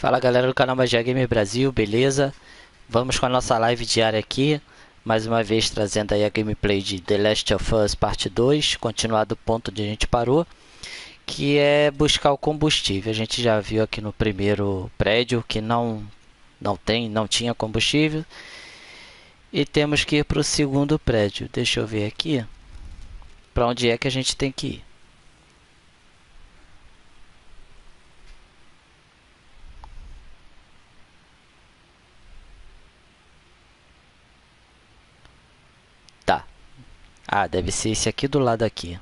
Fala galera do canal Magia Gamer Brasil, beleza? Vamos com a nossa live diária aqui, mais uma vez trazendo aí a gameplay de The Last of Us Parte 2, continuar do ponto onde a gente parou, que é buscar o combustível. A gente já viu aqui no primeiro prédio que não tinha combustível e temos que ir para o segundo prédio. Deixa eu ver aqui para onde é que a gente tem que ir. Tá. Ah, deve ser esse aqui do lado aqui.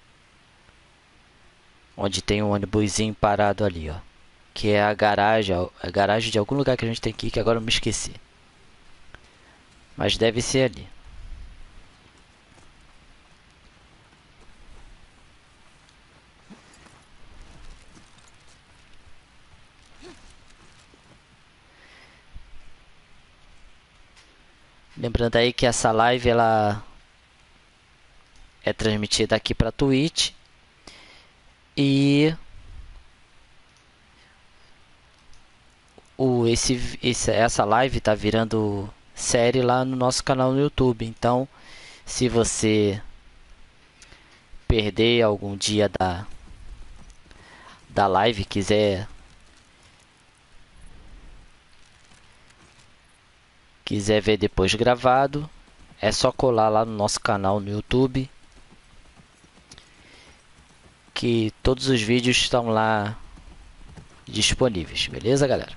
Onde tem um ônibusinho parado ali, ó. Que é a garagem de algum lugar que a gente tem que ir, que agora eu me esqueci. Mas deve ser ali. Lembrando aí que essa live ela é transmitida aqui para Twitch e essa live tá virando série lá no nosso canal no YouTube. Então, se você perder algum dia da live, quiser ver depois gravado, é só colar lá no nosso canal no YouTube, que todos os vídeos estão lá disponíveis, beleza, galera?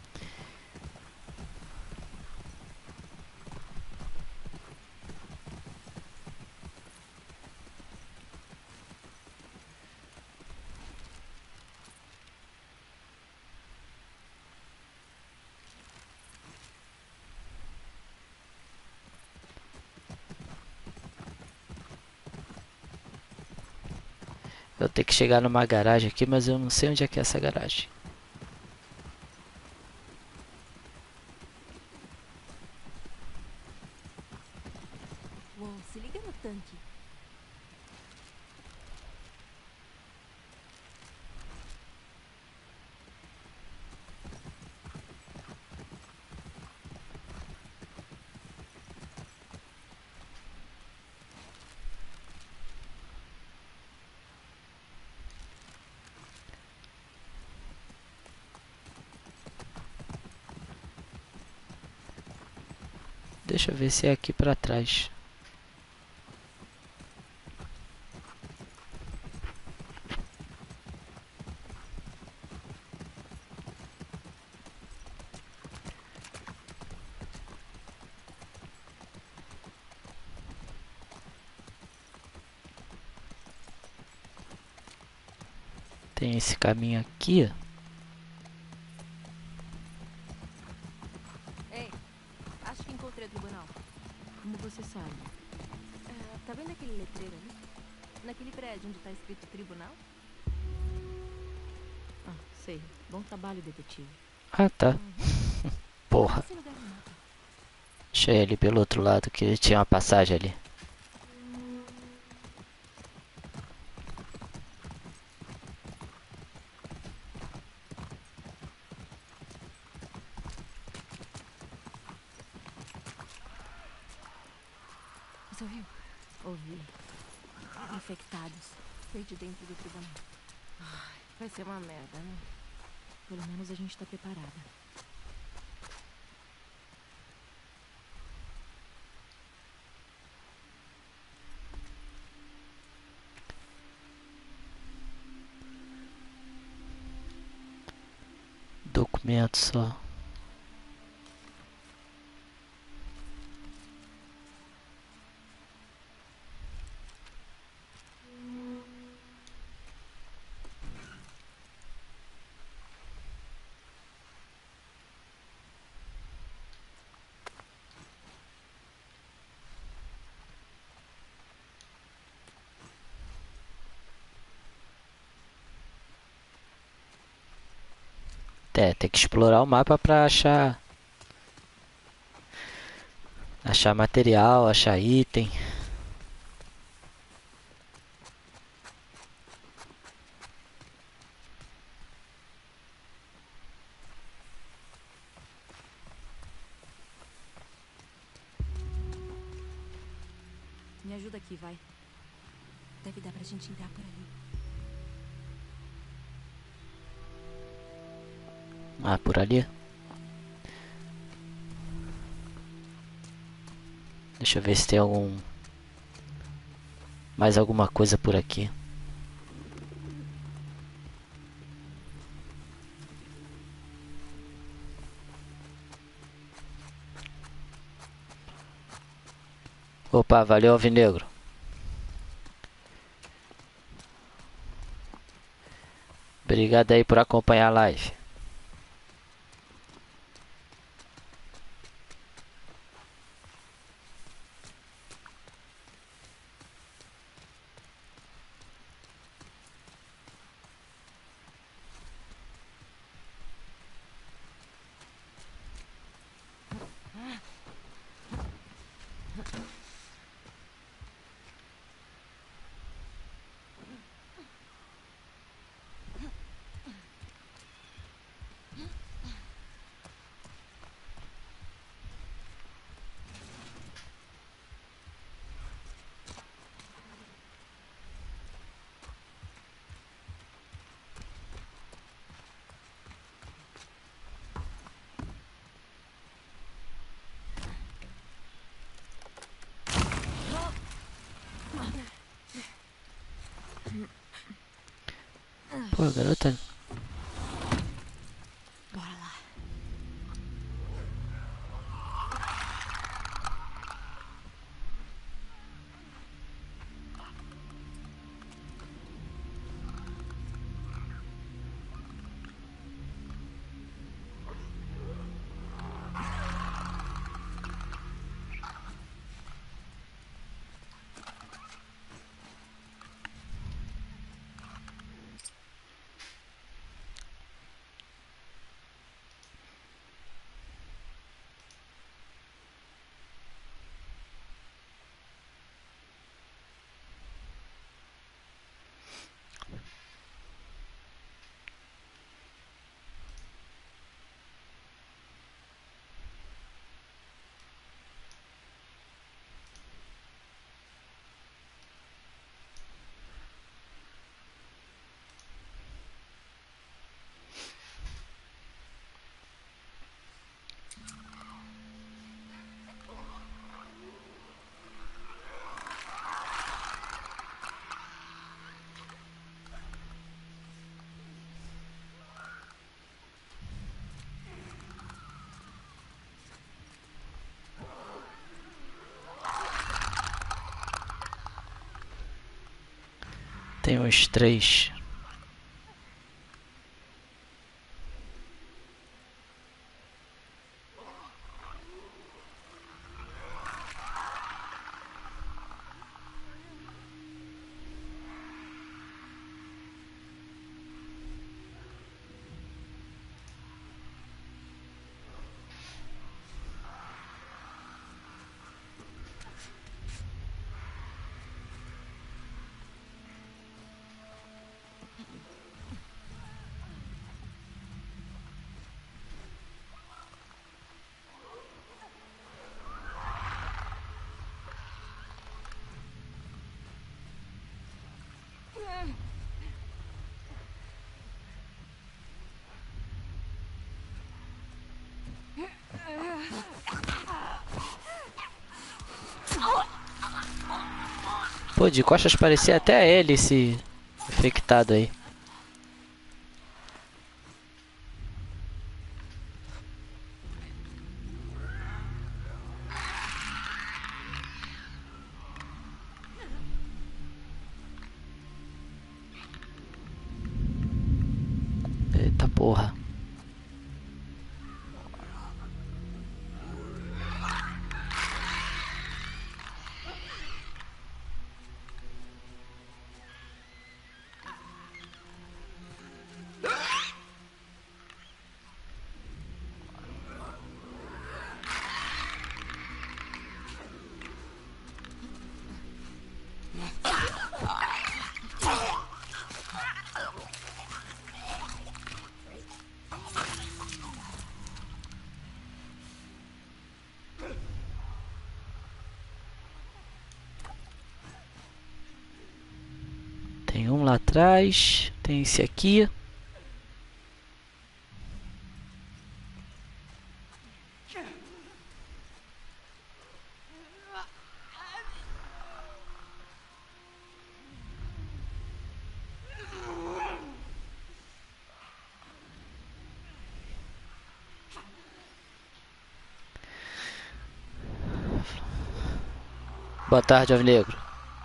Eu tenho que chegar numa garagem aqui, mas eu não sei onde é que é essa garagem. Uou, se liga no tanque. Deixa eu ver se é aqui pra trás. Tem esse caminho aqui. Ei, acho que encontrei o tribunal. Como você sabe? Tá vendo aquele letreiro ali? Naquele prédio onde tá escrito tribunal? Ah, sei. Bom trabalho, detetive. Ah, tá. Olha Porra. esse lugar no mapa. Deixa eu ir ali pelo outro lado, que tinha uma passagem ali. Você ouviu? Ouvi. Infectados. Veio de dentro do tribunal. Vai ser uma merda, né? Pelo menos a gente tá preparada. Documento só. É, tem que explorar o mapa pra achar material, achar item. Me ajuda aqui, vai. Deve dar pra gente entrar por ali. Ah, por ali? Deixa eu ver se tem mais alguma coisa por aqui. Opa, valeu, Alvinegro. Obrigado aí por acompanhar a live. Pô, garota. Bora lá. Tem uns 3. Pô, de costas parecia até ele, esse infectado aí. Eita porra. atrás. Tem esse aqui. Boa tarde, Alvinegro.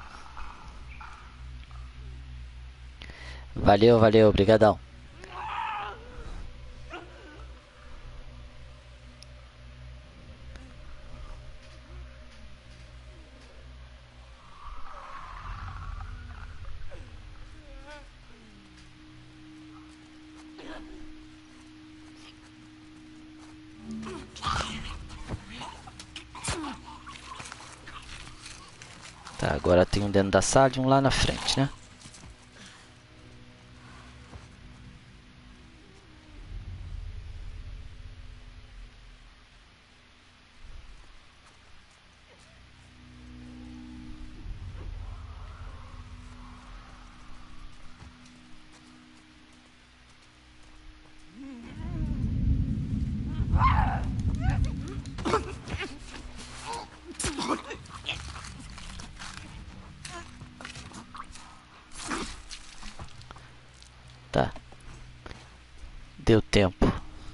Valeu, valeu, obrigadão. Tá, agora tem um dentro da sala e um lá na frente, né? Tá, deu tempo.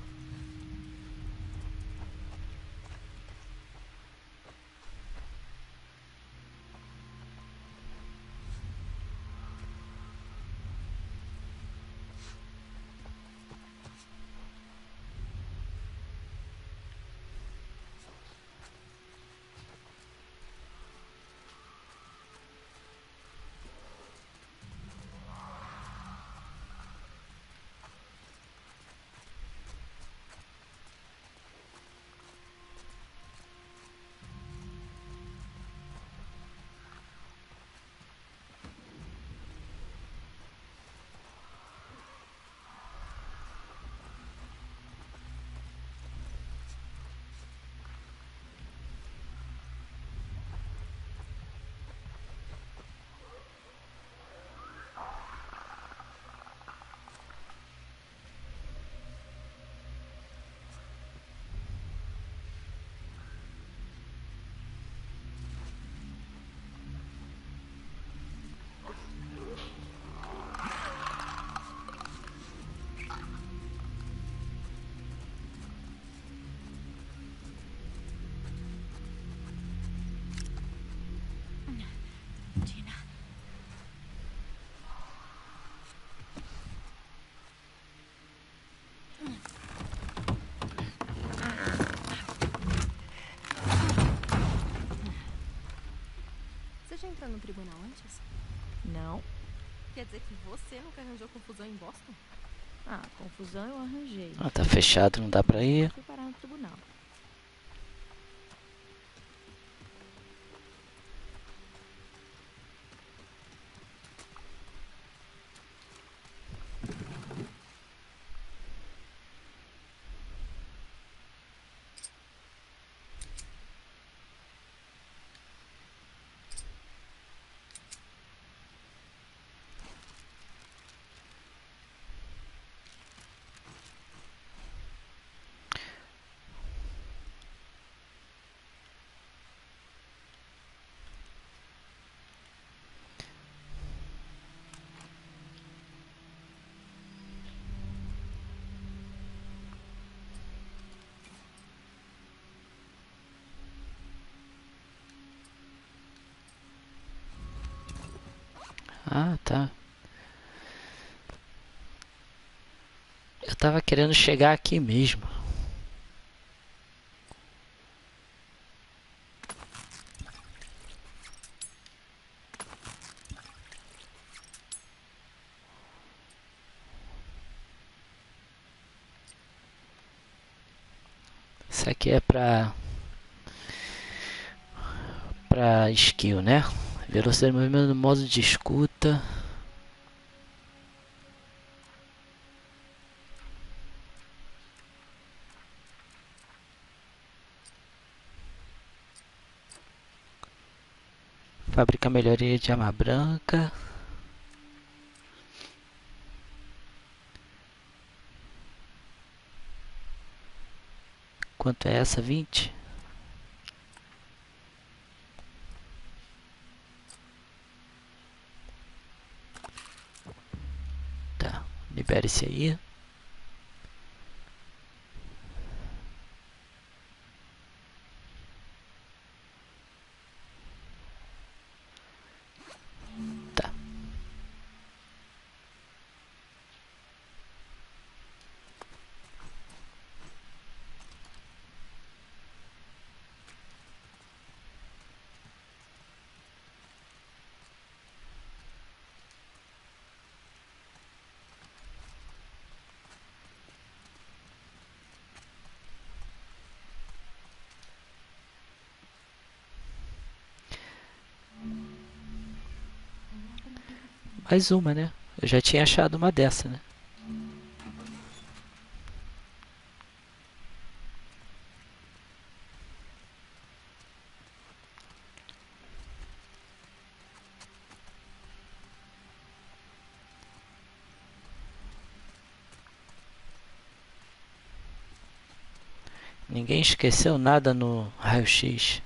Tina. Você já entrou no tribunal antes? Não. Quer dizer que você nunca arranjou confusão em Boston? Ah, confusão eu arranjei. Ah, tá fechado, não dá pra ir. Fui parar no tribunal. Ah, tá. Eu tava querendo chegar aqui mesmo. Isso aqui é pra skill, né? Velocidade de movimento no modo de escuta. Fabrica melhoria de arma branca. Quanto é essa? 20? Tá, libera esse aí. Tá. Mais uma, né? Eu já tinha achado uma dessa, né? Ninguém esqueceu nada no raio-x.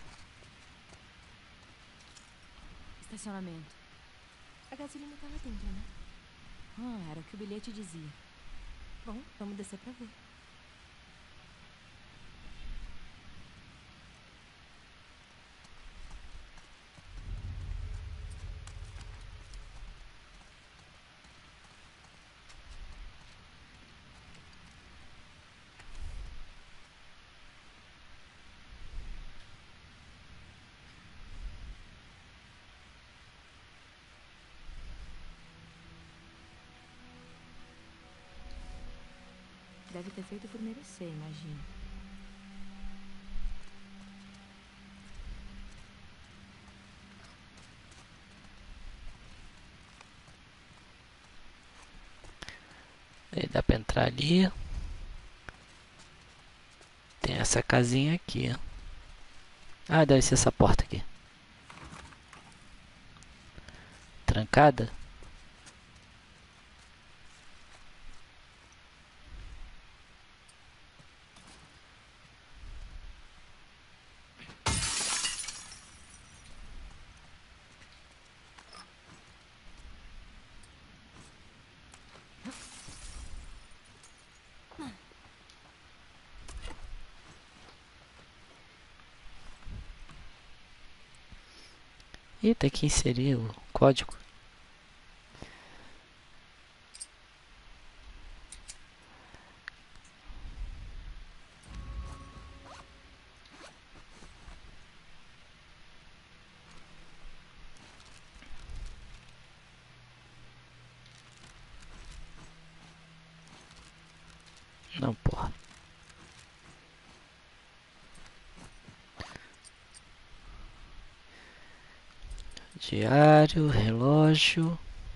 Estacionamento. A gasolina tá lá dentro, né? Era o que o bilhete dizia. Bom, vamos descer pra ver. Deve ter feito por merecer, imagino. Aí dá pra entrar ali. Tem essa casinha aqui, ó. Ah, deve ser essa porta aqui. Trancada? Ih, tem que inserir o código. Não, porra. Diário, relógio.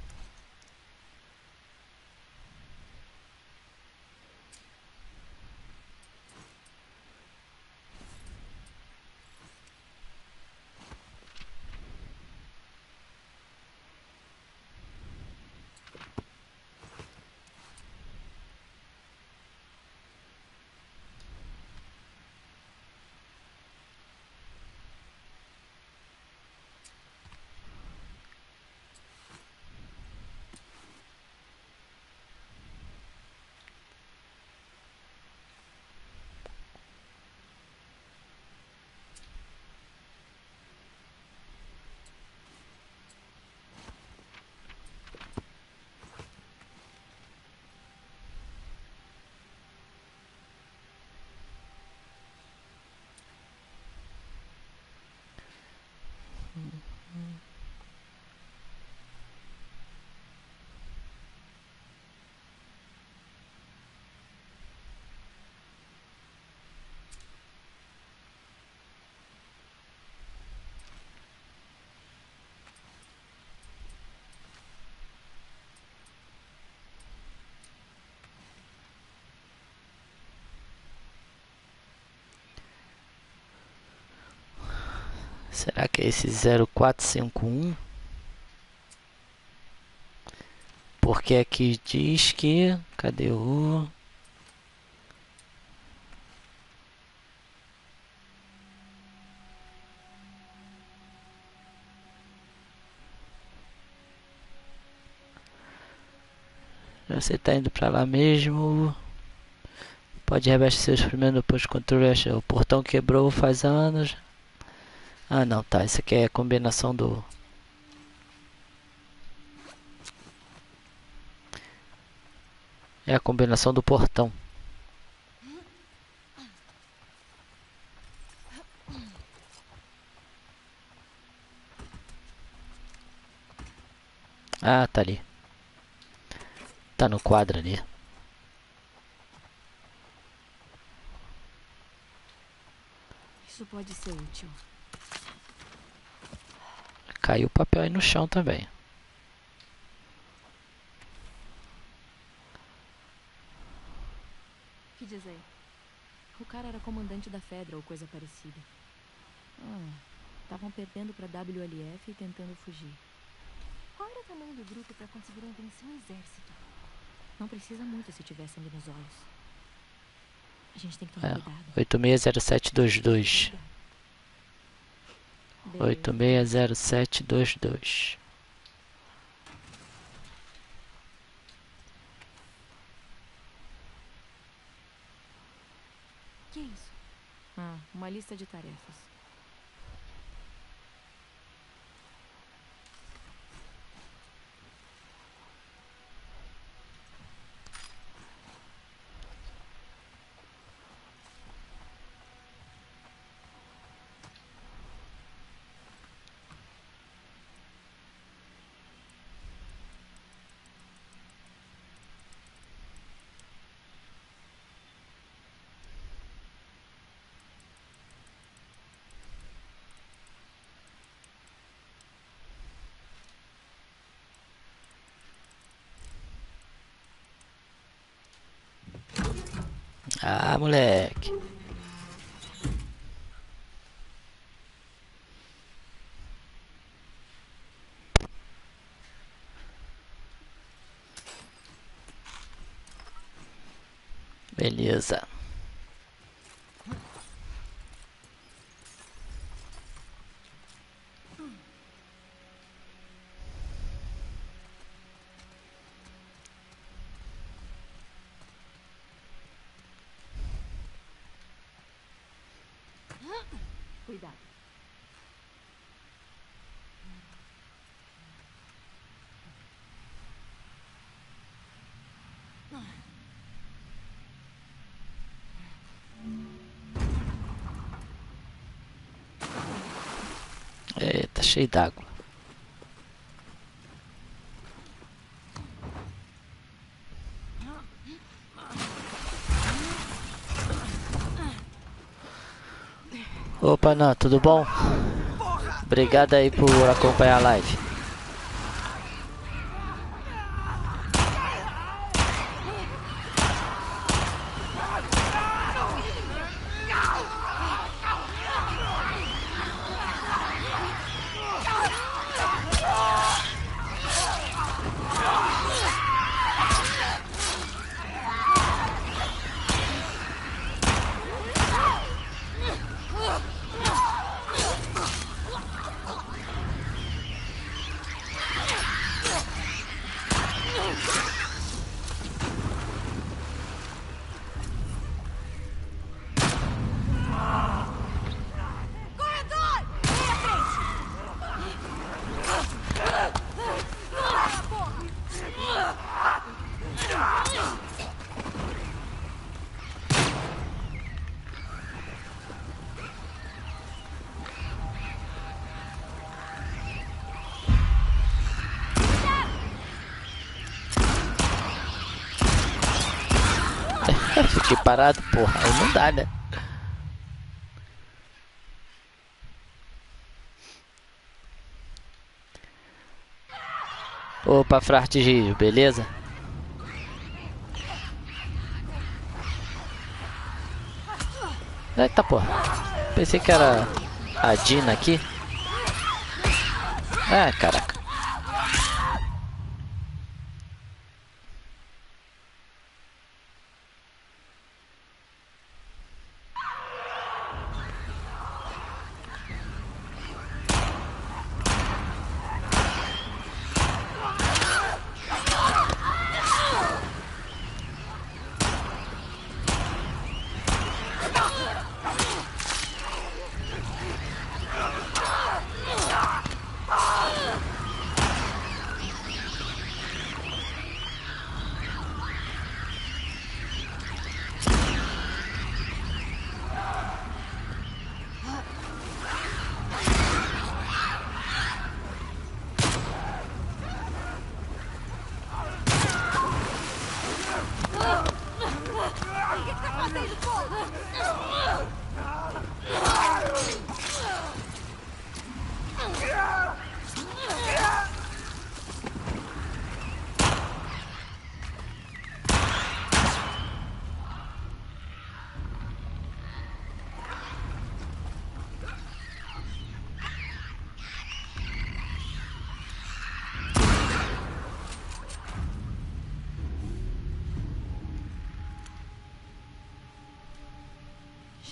Será que é esse 0451? Porque aqui diz que... Cadê o... Você tá indo pra lá mesmo. Pode reabastecer os primeiros depois de controle. O portão quebrou faz anos. Ah não, tá. Isso aqui é a combinação do... É a combinação do portão. Ah, tá ali. Tá no quadro ali. Isso pode ser útil. Caiu o papel aí no chão também. O que diz aí? O cara era comandante da Fedra ou coisa parecida. Estavam perdendo pra WLF e tentando fugir. Qual era o tamanho do grupo pra conseguirem vencer um exército? Não precisa muito se tiver sangue nos olhos. A gente tem que tomar cuidado. 860722. Beleza. 860722. Que isso? Uma lista de tarefas. Ah, moleque. Beleza. Cuidado. Eita, cheio d'água. Opa, não, tudo bom? Obrigado aí por acompanhar a live. Fiquei parado, porra. Aí não dá, né? Opa, Fratigírio, beleza? Eita, porra. Pensei que era a Dina aqui. Ah, caraca.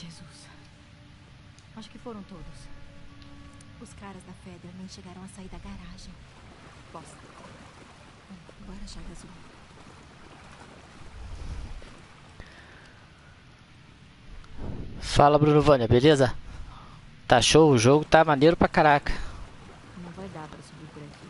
Jesus. Acho que foram todos. Os caras da Feder nem chegaram a sair da garagem. Bosta. Bora achar gasolina. Fala, Bruno Vânia, beleza? Tá show, o jogo tá maneiro pra caraca. Não vai dar pra subir por aqui.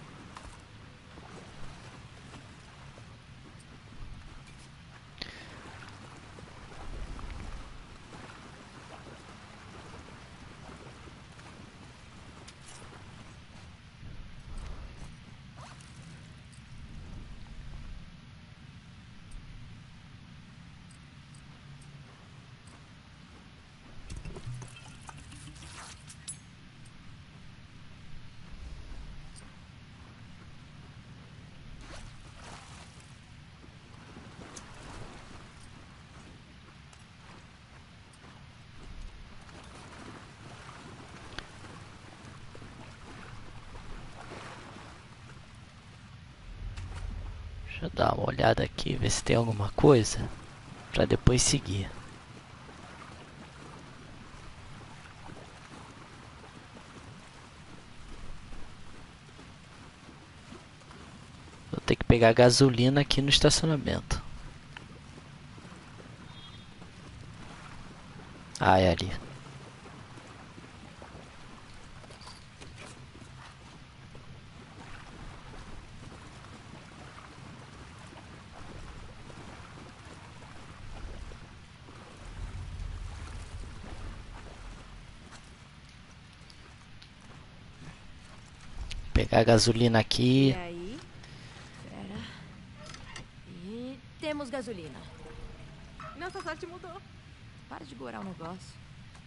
Deixa eu dar uma olhada aqui, ver se tem alguma coisa pra depois seguir. Vou ter que pegar gasolina aqui no estacionamento. Ah, é ali. Pegar a gasolina E aqui. aí? Pera. E temos gasolina. Nossa sorte mudou. Para de gorar o negócio.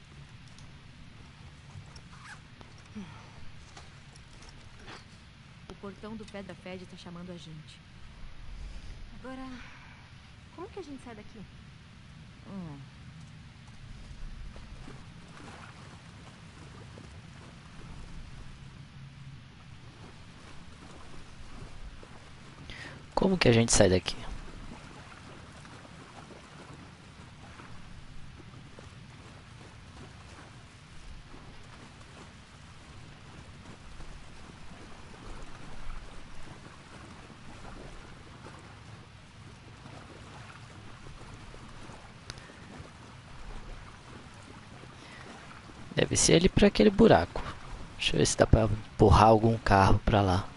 O portão do Pedra Fed tá chamando a gente. Agora, como que a gente sai daqui? Como que a gente sai daqui? Deve ser ali pra aquele buraco. Deixa eu ver se dá pra empurrar algum carro pra lá.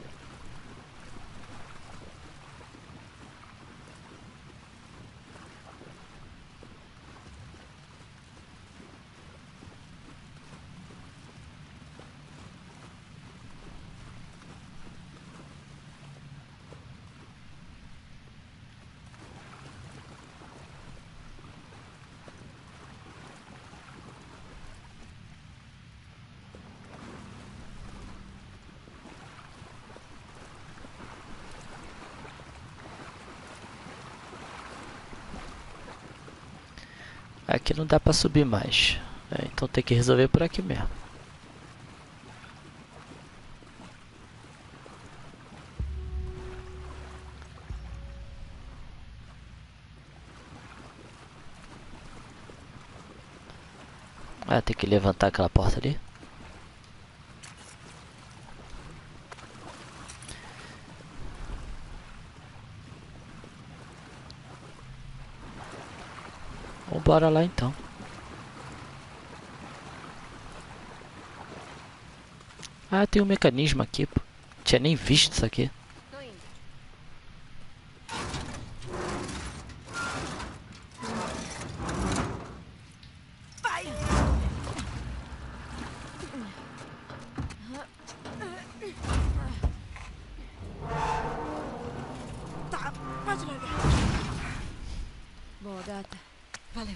Aqui não dá pra subir mais. Então tem que resolver por aqui mesmo. Ah, tem que levantar aquela porta ali. Bora lá então. Ah, tem um mecanismo aqui, pô. Tinha nem visto isso aqui. Tô indo. Vai! Tá, pode largar. Boa, gata. Valeu.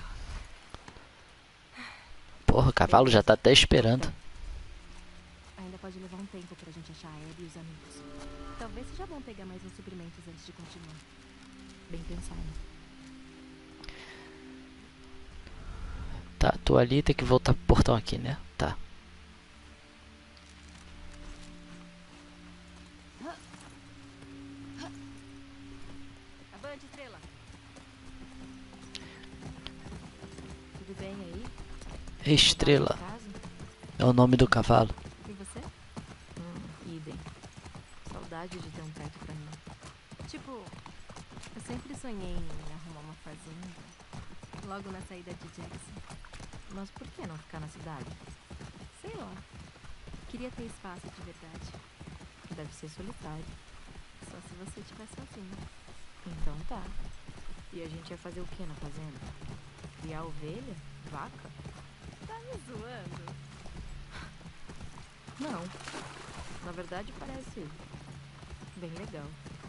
Porra, o cavalo já tá até esperando. Ainda pode levar um tempo pra gente achar a Abby e os amigos. Talvez seja bom pegar mais uns suprimentos antes de continuar. Bem pensado. Tá, tô ali, tem que voltar pro portão aqui, né? Tá. Avante, estrela. Tudo bem aí? Estrela. É o nome do cavalo. E você? Idem. Saudade de ter um teto pra mim. Tipo, eu sempre sonhei em arrumar uma fazenda. Logo na saída de Jackson. Mas por que não ficar na cidade? Sei lá. Queria ter espaço de verdade. Deve ser solitário. Só se você estiver sozinho. Então tá. E a gente ia fazer o que na fazenda? Criar ovelha? Vaca? Tá me zoando? Não. Na verdade parece bem legal.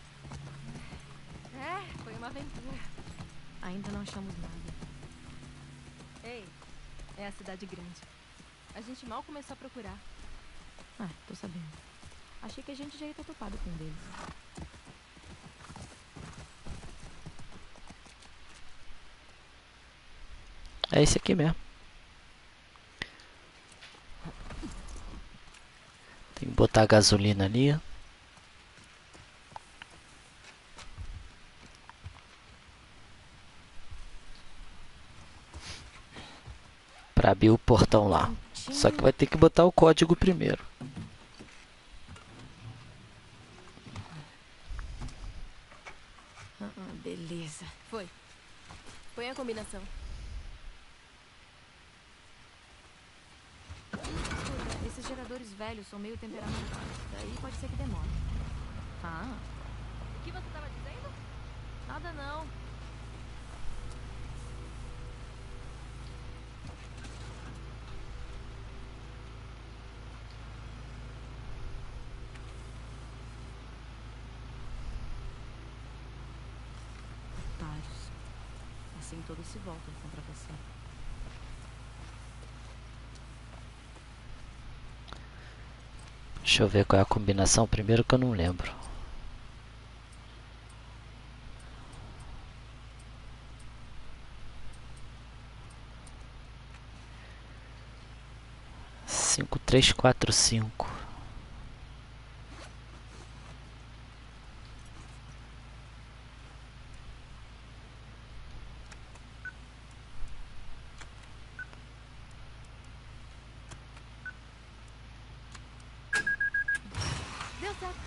É, foi uma aventura. Ainda não achamos nada. Ei, é a cidade grande. A gente mal começou a procurar. Ah, tô sabendo. Achei que a gente já ia ter topado com um deles. É esse aqui mesmo. Tem que botar a gasolina ali. Pra abrir o portão lá. Só que vai ter que botar o código primeiro. Beleza. Foi. Põe a combinação. Escuta, esses geradores velhos são meio temperamentais. Daí pode ser que demore. Ah, O que você tava dizendo? nada não. Otários. Assim todos se voltam contra você. Deixa eu ver qual é a combinação primeiro que eu não lembro. Cinco, três, quatro, cinco. Deu certo.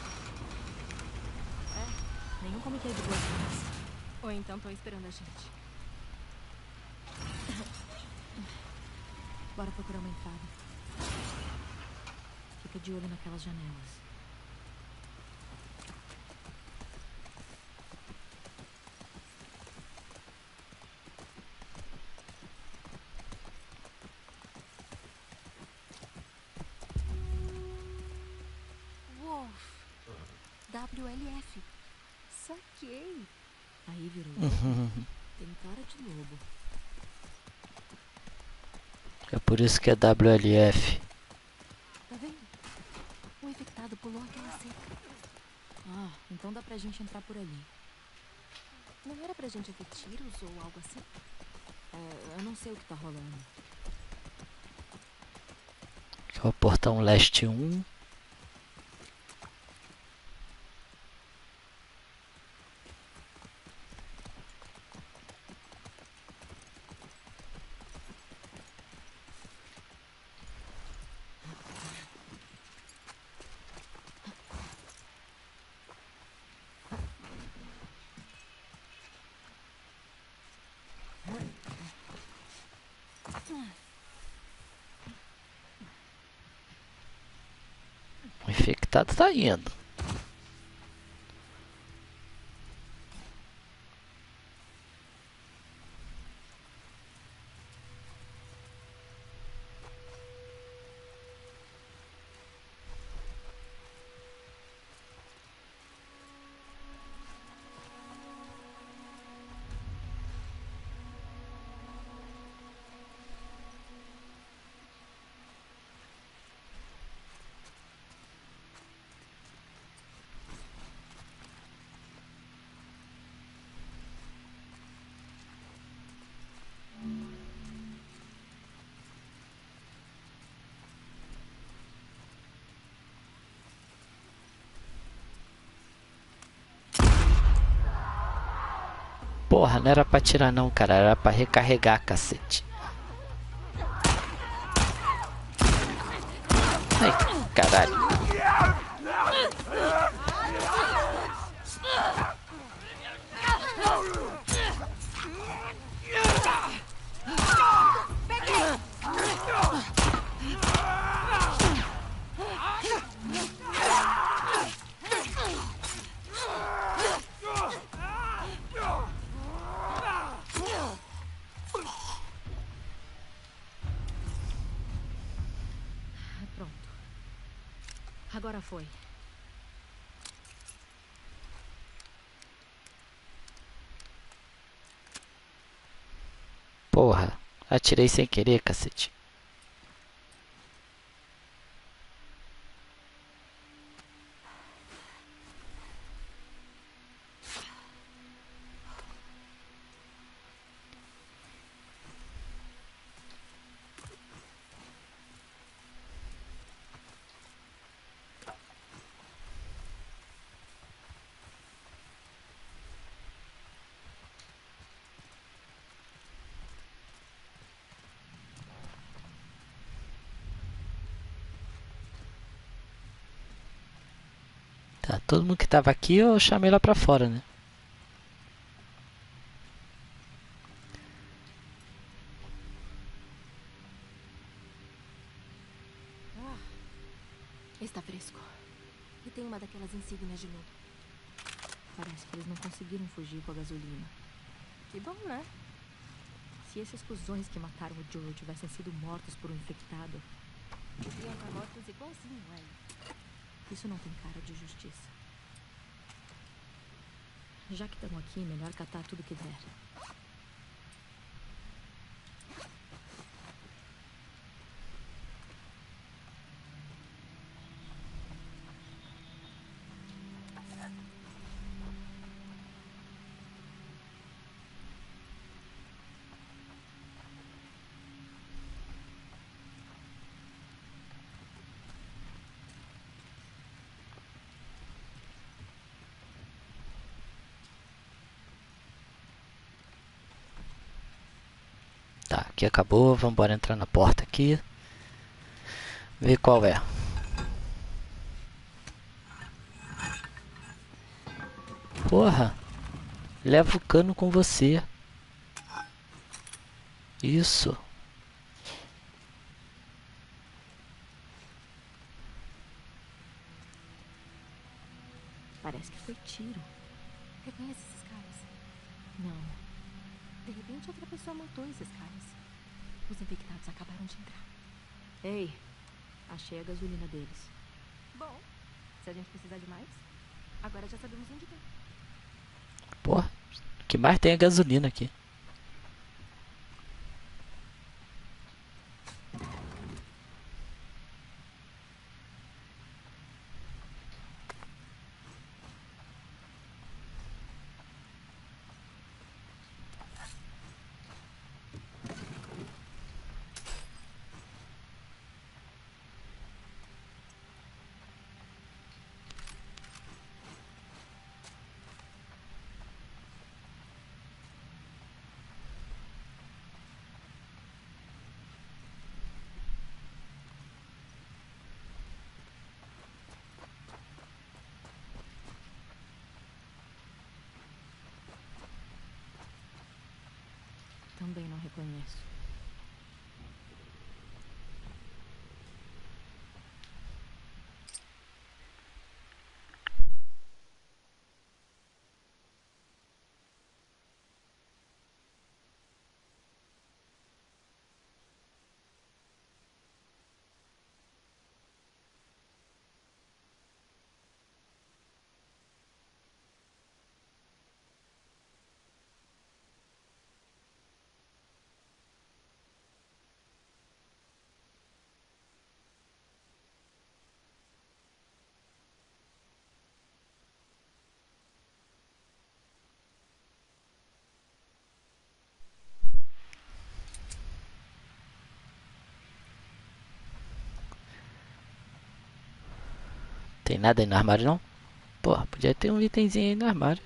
Nenhum comitê de boas-vindas. Ou então tô esperando a gente. Bora procurar uma entrada. Fica de olho naquelas janelas. Wolf. WLF. Saquei. Aí virou lobo. Tem cara de lobo. É por isso que é WLF. Tá vendo? O infectado pulou aquela cerca. Ah, então dá pra gente entrar por ali. Não era pra gente ver tiros ou algo assim? Eu não sei o que tá rolando. Aqui é o portão leste 1. O infectado tá indo. Porra, não era pra tirar não, cara. Era pra recarregar, cacete. caralho. Pronto. Agora foi. Porra, atirei sem querer, cacete. Tá, todo mundo que tava aqui eu chamei lá pra fora, né? Está fresco. E tem uma daquelas insígnias de novo. Parece que eles não conseguiram fugir com a gasolina. Que bom, né? Se esses cuzões que mataram o Joel tivessem sido mortos por um infectado, Deviam estar mortos igualzinho, ué. isso não tem cara de justiça. Já que estamos aqui, melhor catar tudo que der. Tá, aqui acabou. Vamos embora entrar na porta aqui. Ver qual é. Porra. Leva o cano com você. Isso. Parece que foi tiro. Reconhece esses caras? Não. De repente outra pessoa matou esses caras. Os infectados acabaram de entrar. Ei, achei a gasolina deles. Bom, se a gente precisar de mais, agora já sabemos onde tem. Porra. O que mais tem é gasolina aqui. Também não reconheço. Tem nada aí no armário não? Porra, podia ter um itemzinho aí no armário.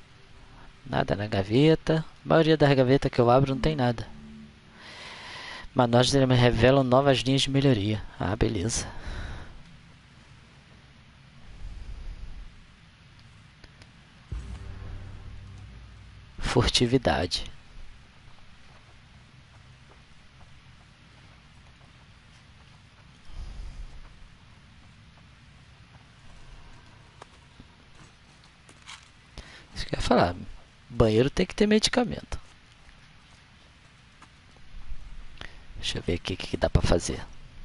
Nada na gaveta. A maioria das gavetas que eu abro não tem nada. Manuais revelam novas linhas de melhoria. Ah, beleza. Furtividade. Isso que eu ia falar. Banheiro tem que ter medicamento. Deixa eu ver aqui o que dá pra fazer.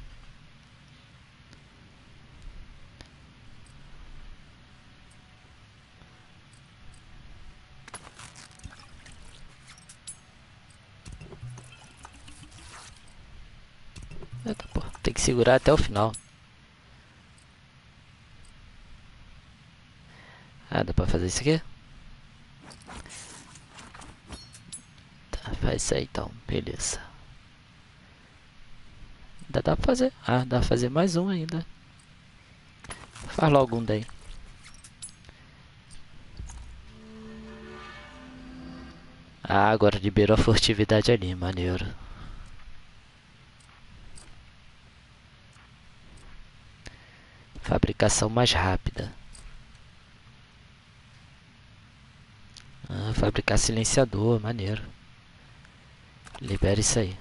Eita, pô, tem que segurar até o final. Ah, dá pra fazer isso aqui? Tá, faz isso aí então, beleza. Ainda dá pra fazer. Ah, dá pra fazer mais um ainda. Faz logo um daí. Ah, agora liberou a furtividade ali, maneiro. Fabricação mais rápida. Ah, fabricar silenciador, maneiro. Libera isso aí.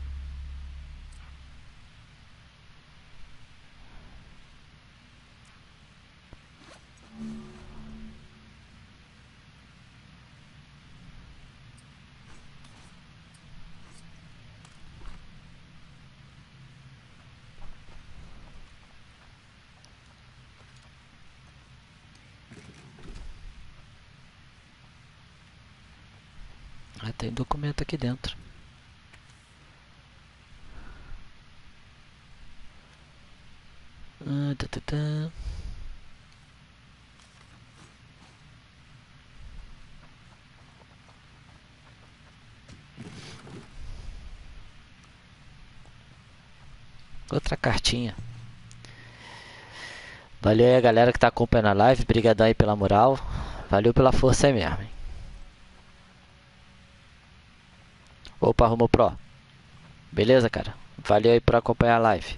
Ah, tem documento aqui dentro. Ah, tá, tá, tá. Outra cartinha. Valeu aí a galera que tá acompanhando a live. Brigadão aí pela moral. Valeu pela força aí mesmo, hein? Opa, Rumo Pro. Beleza, cara? Valeu aí por acompanhar a live.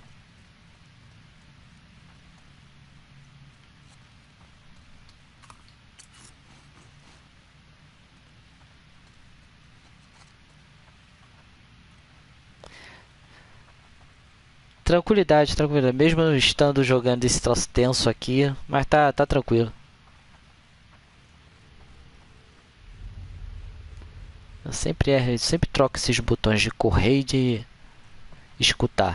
Tranquilidade, tranquilidade. Mesmo estando jogando esse troço tenso aqui, mas tá tranquilo. Eu sempre troco esses botões de correr e de escutar.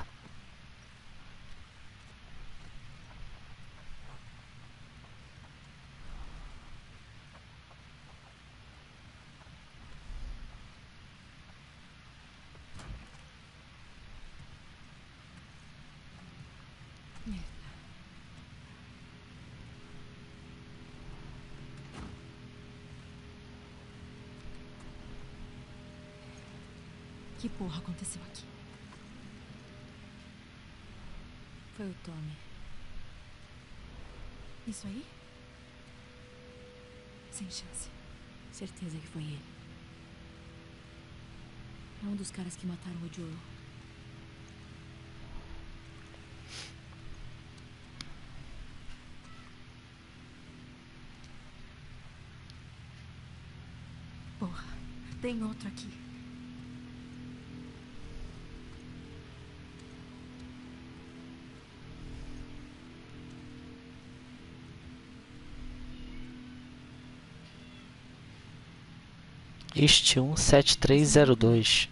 Que porra aconteceu aqui? Foi o Tommy. Isso aí? Sem chance. Certeza que foi ele. É um dos caras que mataram o Joel. Porra, tem outro aqui. Este 17302.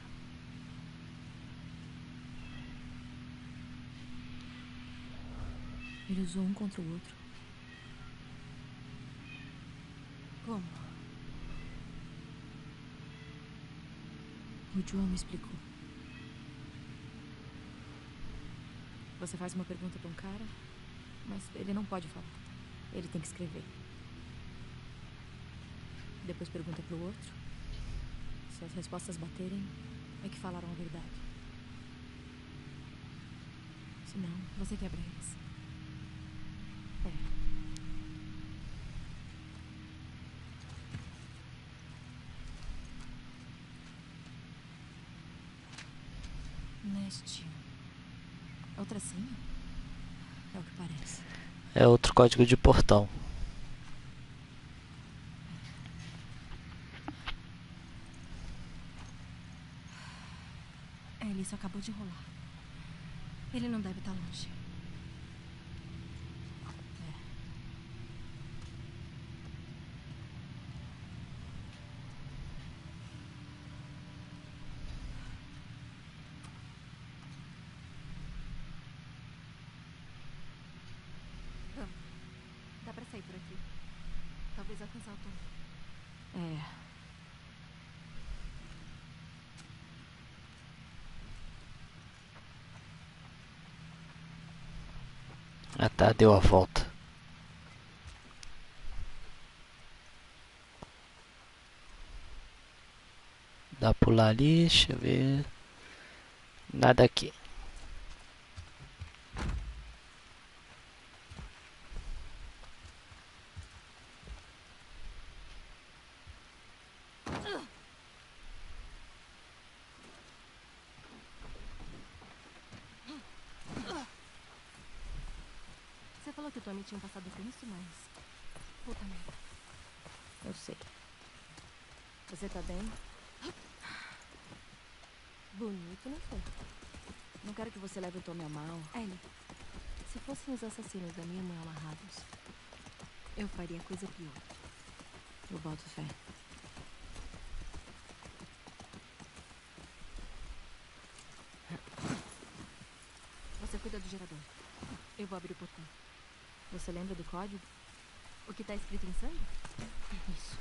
Ele usou um contra o outro. Como? O Joel me explicou. Você faz uma pergunta pra um cara, mas ele não pode falar. Ele tem que escrever. Depois pergunta pro outro. Se as respostas baterem, é que falaram a verdade. Se não, você quebra eles. É. Hostil. Outra senha? É o que parece. É outro código de portão. Ele isso acabou de rolar. Ele não deve estar longe. Vamos. Dá pra sair por aqui. Talvez alcançar o túnel. É. Ah tá, deu a volta. Dá pra pular ali, deixa eu ver. Nada aqui. Você falou que o Tommy tinha passado por isso, mas... Puta merda. Eu sei. Você tá bem? Bonito, não foi? Não quero que você leve o Tommy a mal. Ellie, se fossem os assassinos da minha mãe amarrados, eu faria coisa pior. Eu boto fé. Você cuida do gerador. Eu vou abrir o portão. Você lembra do código? O que tá escrito em sangue? Isso.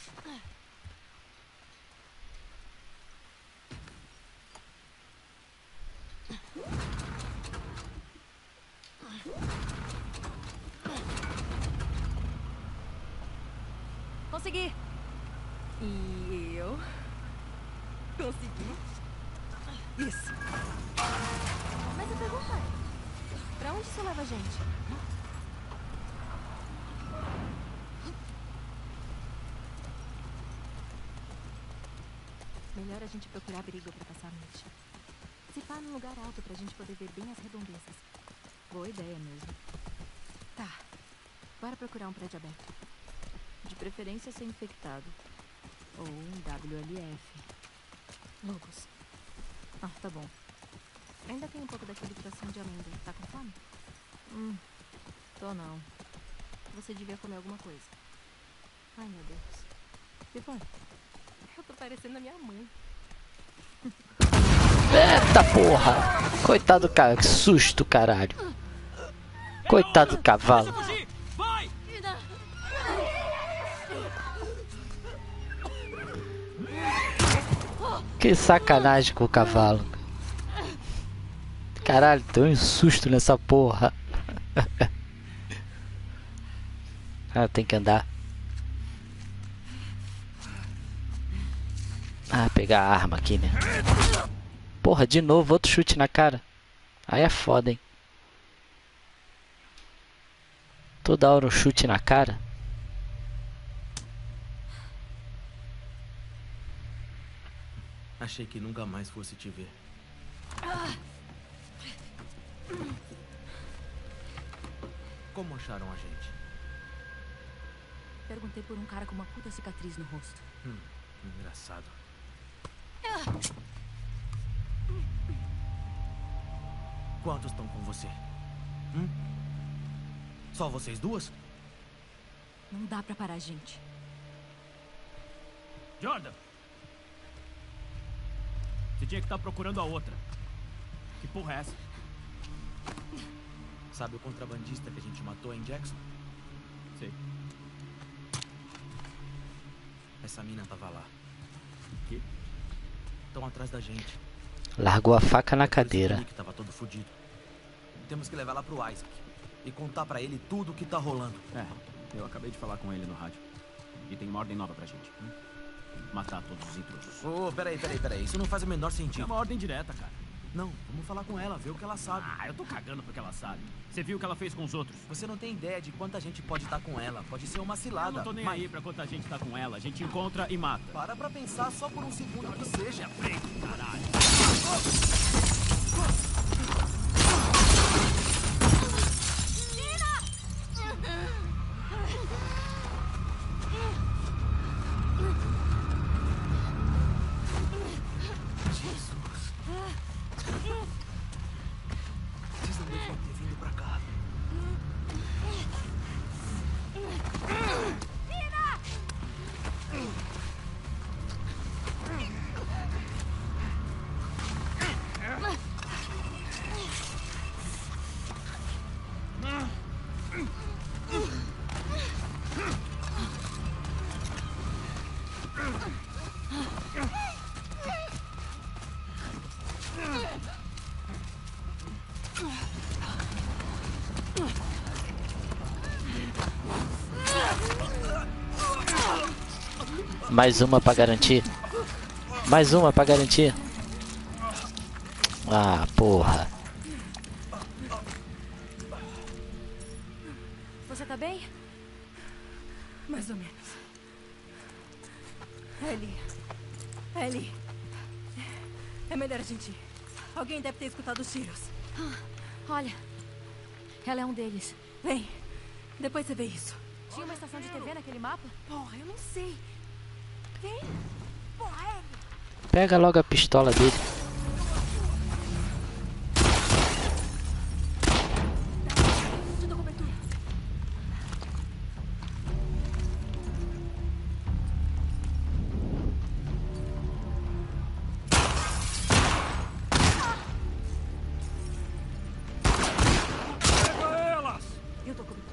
Consegui! E eu... consegui. Isso. Mas a pergunta é... pra onde isso leva a gente? Melhor a gente procurar abrigo pra passar a noite. Se pá num lugar alto pra gente poder ver bem as redondezas. Boa ideia mesmo. Tá. Bora procurar um prédio aberto. De preferência ser infectado. Ou um WLF. Lobos. Ah, tá bom. Ainda tem um pouco daquele trocinho de amêndoa. Tá com fome? Tô não. Você devia comer alguma coisa. Ai, meu Deus. O que foi? Eu tô parecendo a minha mãe. Eita porra! Coitado do cara, que susto, caralho. Coitado do cavalo. Vai! Que sacanagem com o cavalo. Caralho, deu um susto nessa porra. Ah, tem que andar. Ah, pegar a arma aqui, né? Porra, de novo, outro chute na cara. Aí é foda, hein? Toda hora um chute na cara. Achei que nunca mais fosse te ver. Como acharam a gente? Perguntei por um cara com uma puta cicatriz no rosto. Engraçado. Quantos estão com você? Só vocês duas? Não dá pra parar, gente. Jordan! Você tinha que estar procurando a outra. Que porra é essa? Sabe o contrabandista que a gente matou em Jackson? Sei. Essa mina tava lá. Que? Estão atrás da gente. Largou a faca na cadeira. Que tava todo fudido. Temos que levar lá pro Isaac e contar pra ele tudo o que tá rolando. Eu acabei de falar com ele no rádio. E tem uma ordem nova pra gente. Matar todos os intrusos. Peraí. Isso não faz o menor É sentido. uma ordem direta, cara. Não, vamos falar com ela, ver o que ela sabe. Eu tô cagando porque ela sabe. Você viu o que ela fez com os outros? Você não tem ideia de quanta gente pode estar com ela. Pode ser uma Eu cilada. não tô nem aí pra quanta gente tá com ela. A gente encontra e mata. Para pra pensar só por um segundo que seja. Caralho. Vocês não deviam ter vindo pra cá. Mais uma pra garantir. Mais uma pra garantir. Ah, porra. Você tá bem? Mais ou menos. Ellie. É melhor a gente ir. Alguém deve ter escutado os tiros. Olha, ela é um deles. Vem. Depois você vê isso. Tinha uma estação de TV naquele mapa? Porra, eu não sei. Vem. Porra, Ellie. Pega logo a pistola dele. Te dou cobertura. Eu dou cobertura.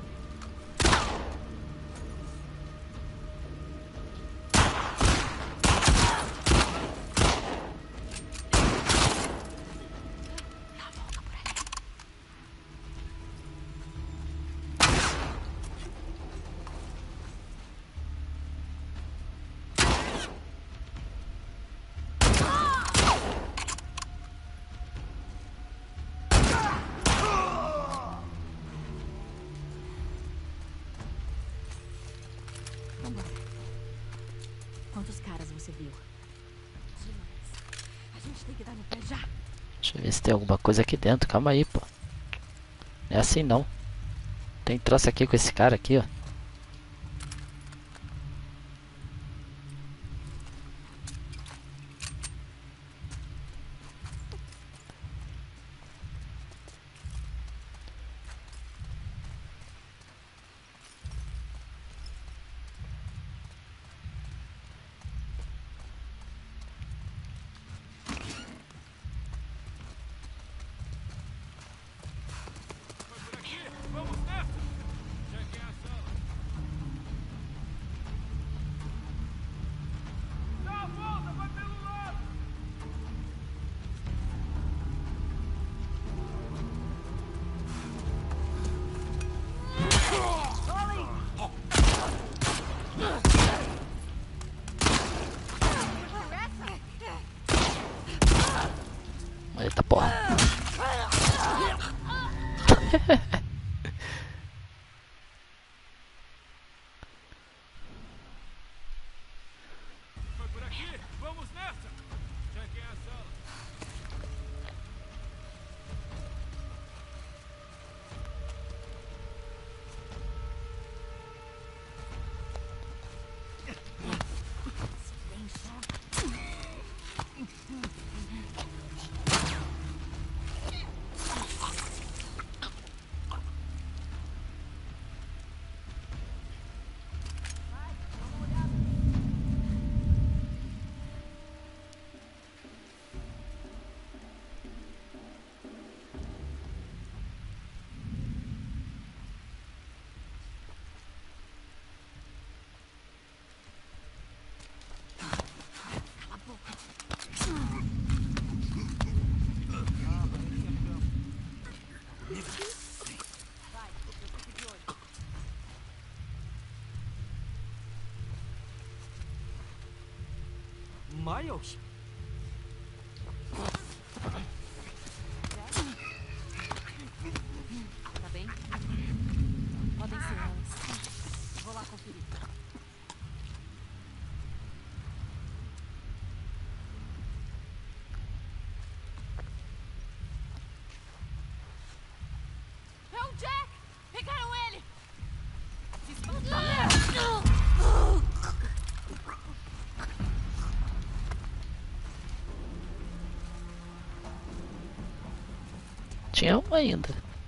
Vambora. Quantos caras você viu? Demais. A gente tem que dar no pé já. Deixa eu ver se tem alguma coisa aqui dentro. Calma aí, pô. Não é assim não. Tem troço aqui com esse cara aqui, ó. Eita porra. Foi por aqui, vamos nessa! Chequem a sala. Miles? Tá bem? Podem ser elas. Vou lá conferir. Jack! Pegaram ele! Se espanta! Tinha um ainda.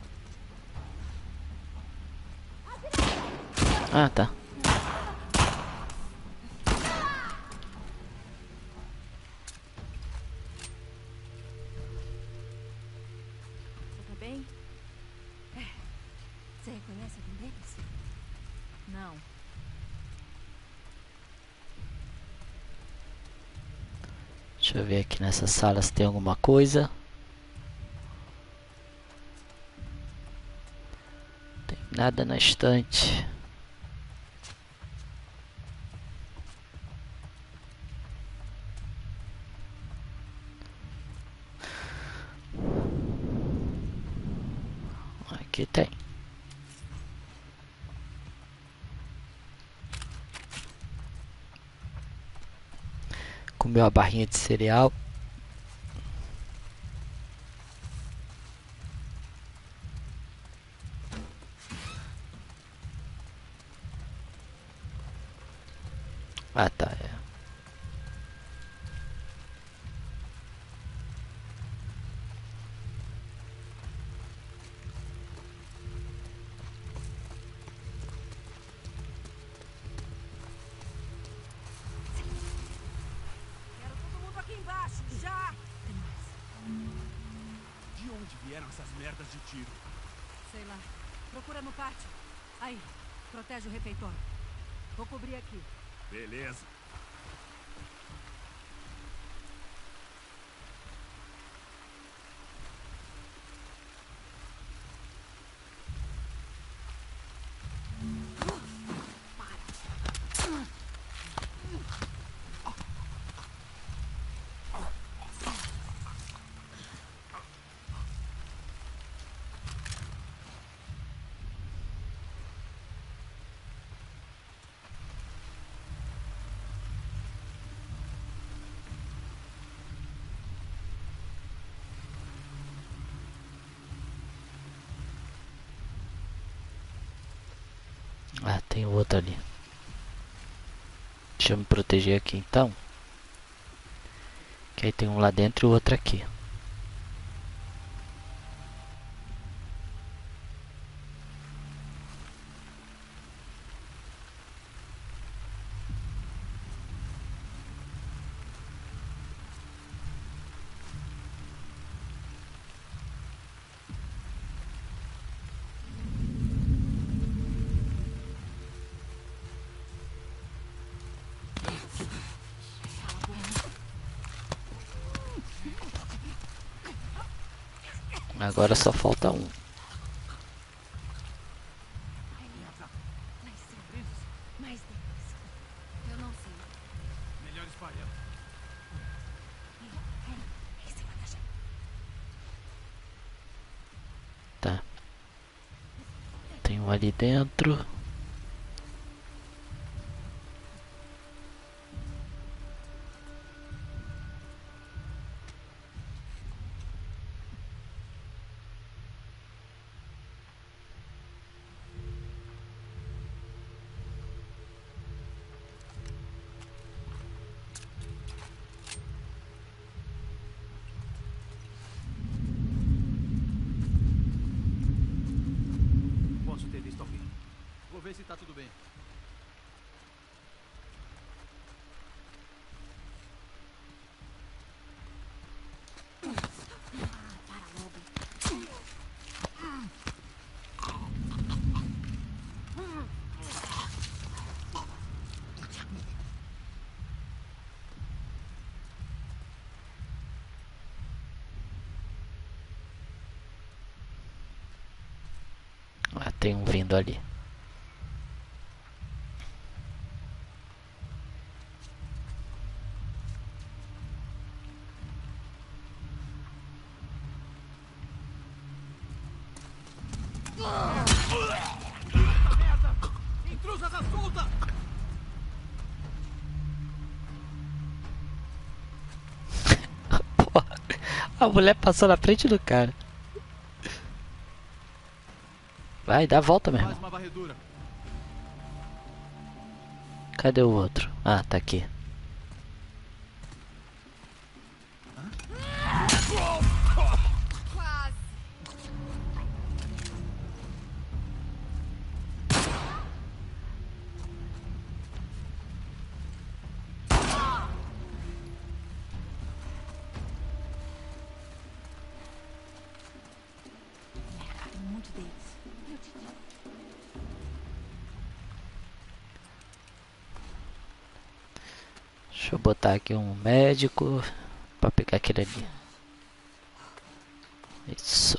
Ah, tá. Você tá bem? Você reconhece algum deles? Não. Deixa eu ver aqui nessa sala se tem alguma coisa. Tem nada na estante. Aqui tem. Comeu a barrinha de cereal. Ah, tá. É. Quero todo mundo aqui embaixo, já! De onde vieram essas merdas de tiro? Sei lá. Procura no pátio. Aí, protege o refeitório. Vou cobrir aqui. Beleza. Ah, tem outro ali. Deixa eu me proteger aqui então. Que aí tem um lá dentro e o outro aqui. Agora só falta um. Mais deles. Eu não sei. Melhor espalhando. Em cima da gente. Tá. Tem um ali dentro. Posso ter visto alguém. Vou ver se tá tudo bem. Ah, tem um vindo ali. Intrusas à solta! A mulher passou na frente do cara. Vai, dá a volta, meu Mais irmão. uma varredura. Cadê o outro? Ah, tá aqui. Quase. Merda, tem um monte deles. Eu te disse. Deixa eu botar aqui um médico pra pegar aquele ali. Isso.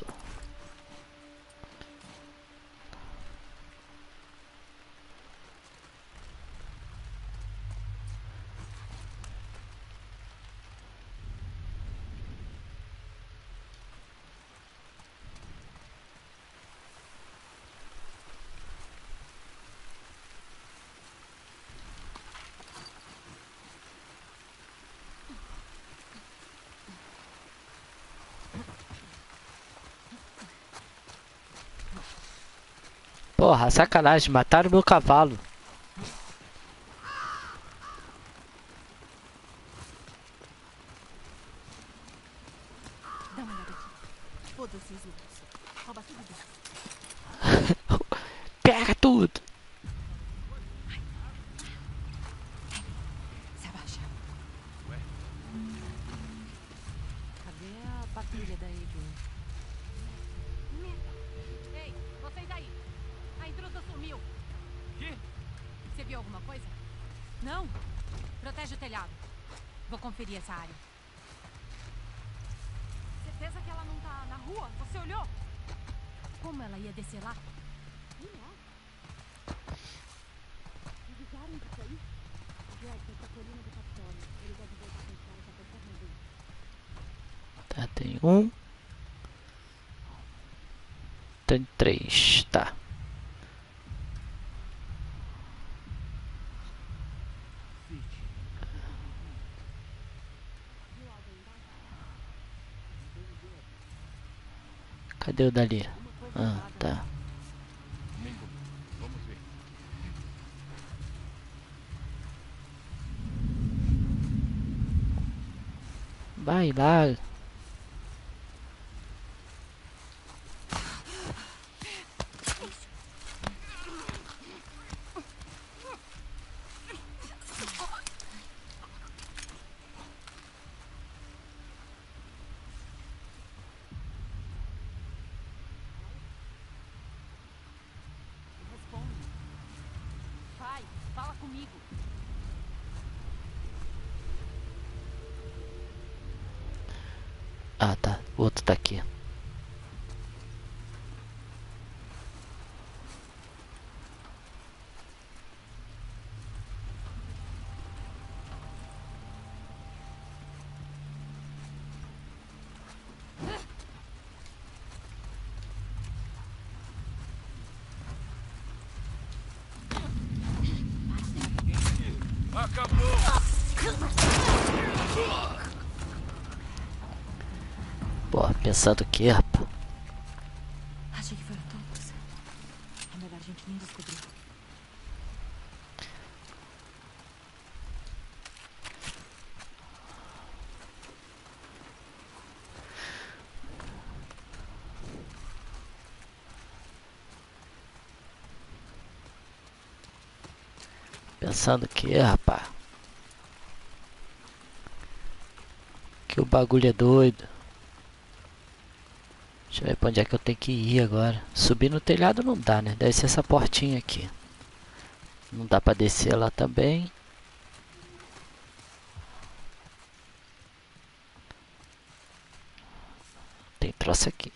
Porra, sacanagem, mataram meu cavalo. Dá uma olhada aqui. Foda-se os outros. Rouba tudo deles. Pega tudo. Se abaixa. Cadê a patrulha da Adrian? Ei, vocês aí! A intrusa sumiu! Que? Você viu alguma coisa? Não! Protege o telhado. Vou conferir essa área. Certeza que ela não tá na rua? Você olhou? Como ela ia descer lá? Tá, tem um. Tem 3, tá. Cadê o dali? Ah, tá. Vem comigo. Vamos ver. Vai lá. Responde. Vai, fala comigo. Ah, tá. O outro tá aqui. Acabou! Pô, pensando o quê, rapaz? Achei que foram todos. É melhor a gente nem descobrir. Pensando o quê, rapaz? Que o bagulho é doido. Deixa eu ver pra onde é que eu tenho que ir agora. Subir no telhado não dá, né? Deve ser essa portinha aqui. Não dá pra descer lá também. Tem troço aqui.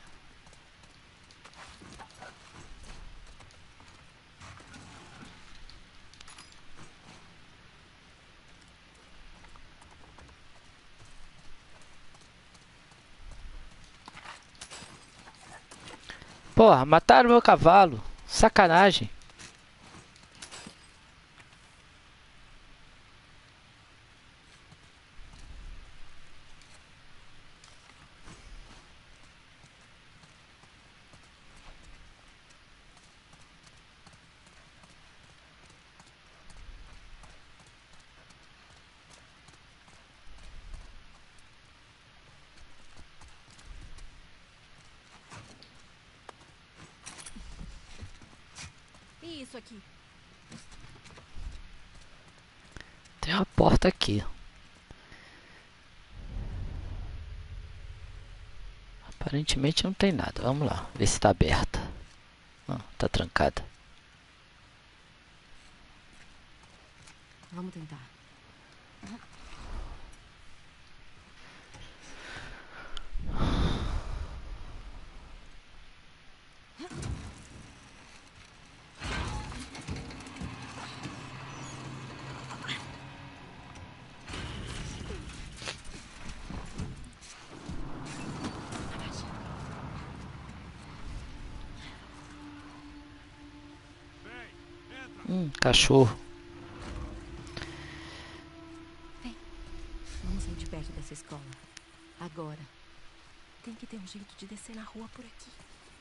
Porra, mataram meu cavalo. Sacanagem. E isso aqui? Tem uma porta aqui. Aparentemente não tem nada. Vamos lá, ver se está aberta. Tá trancada. Vamos tentar. Cachorro. Vamos sair de perto dessa escola. Agora. Tem que ter um jeito de descer na rua por aqui.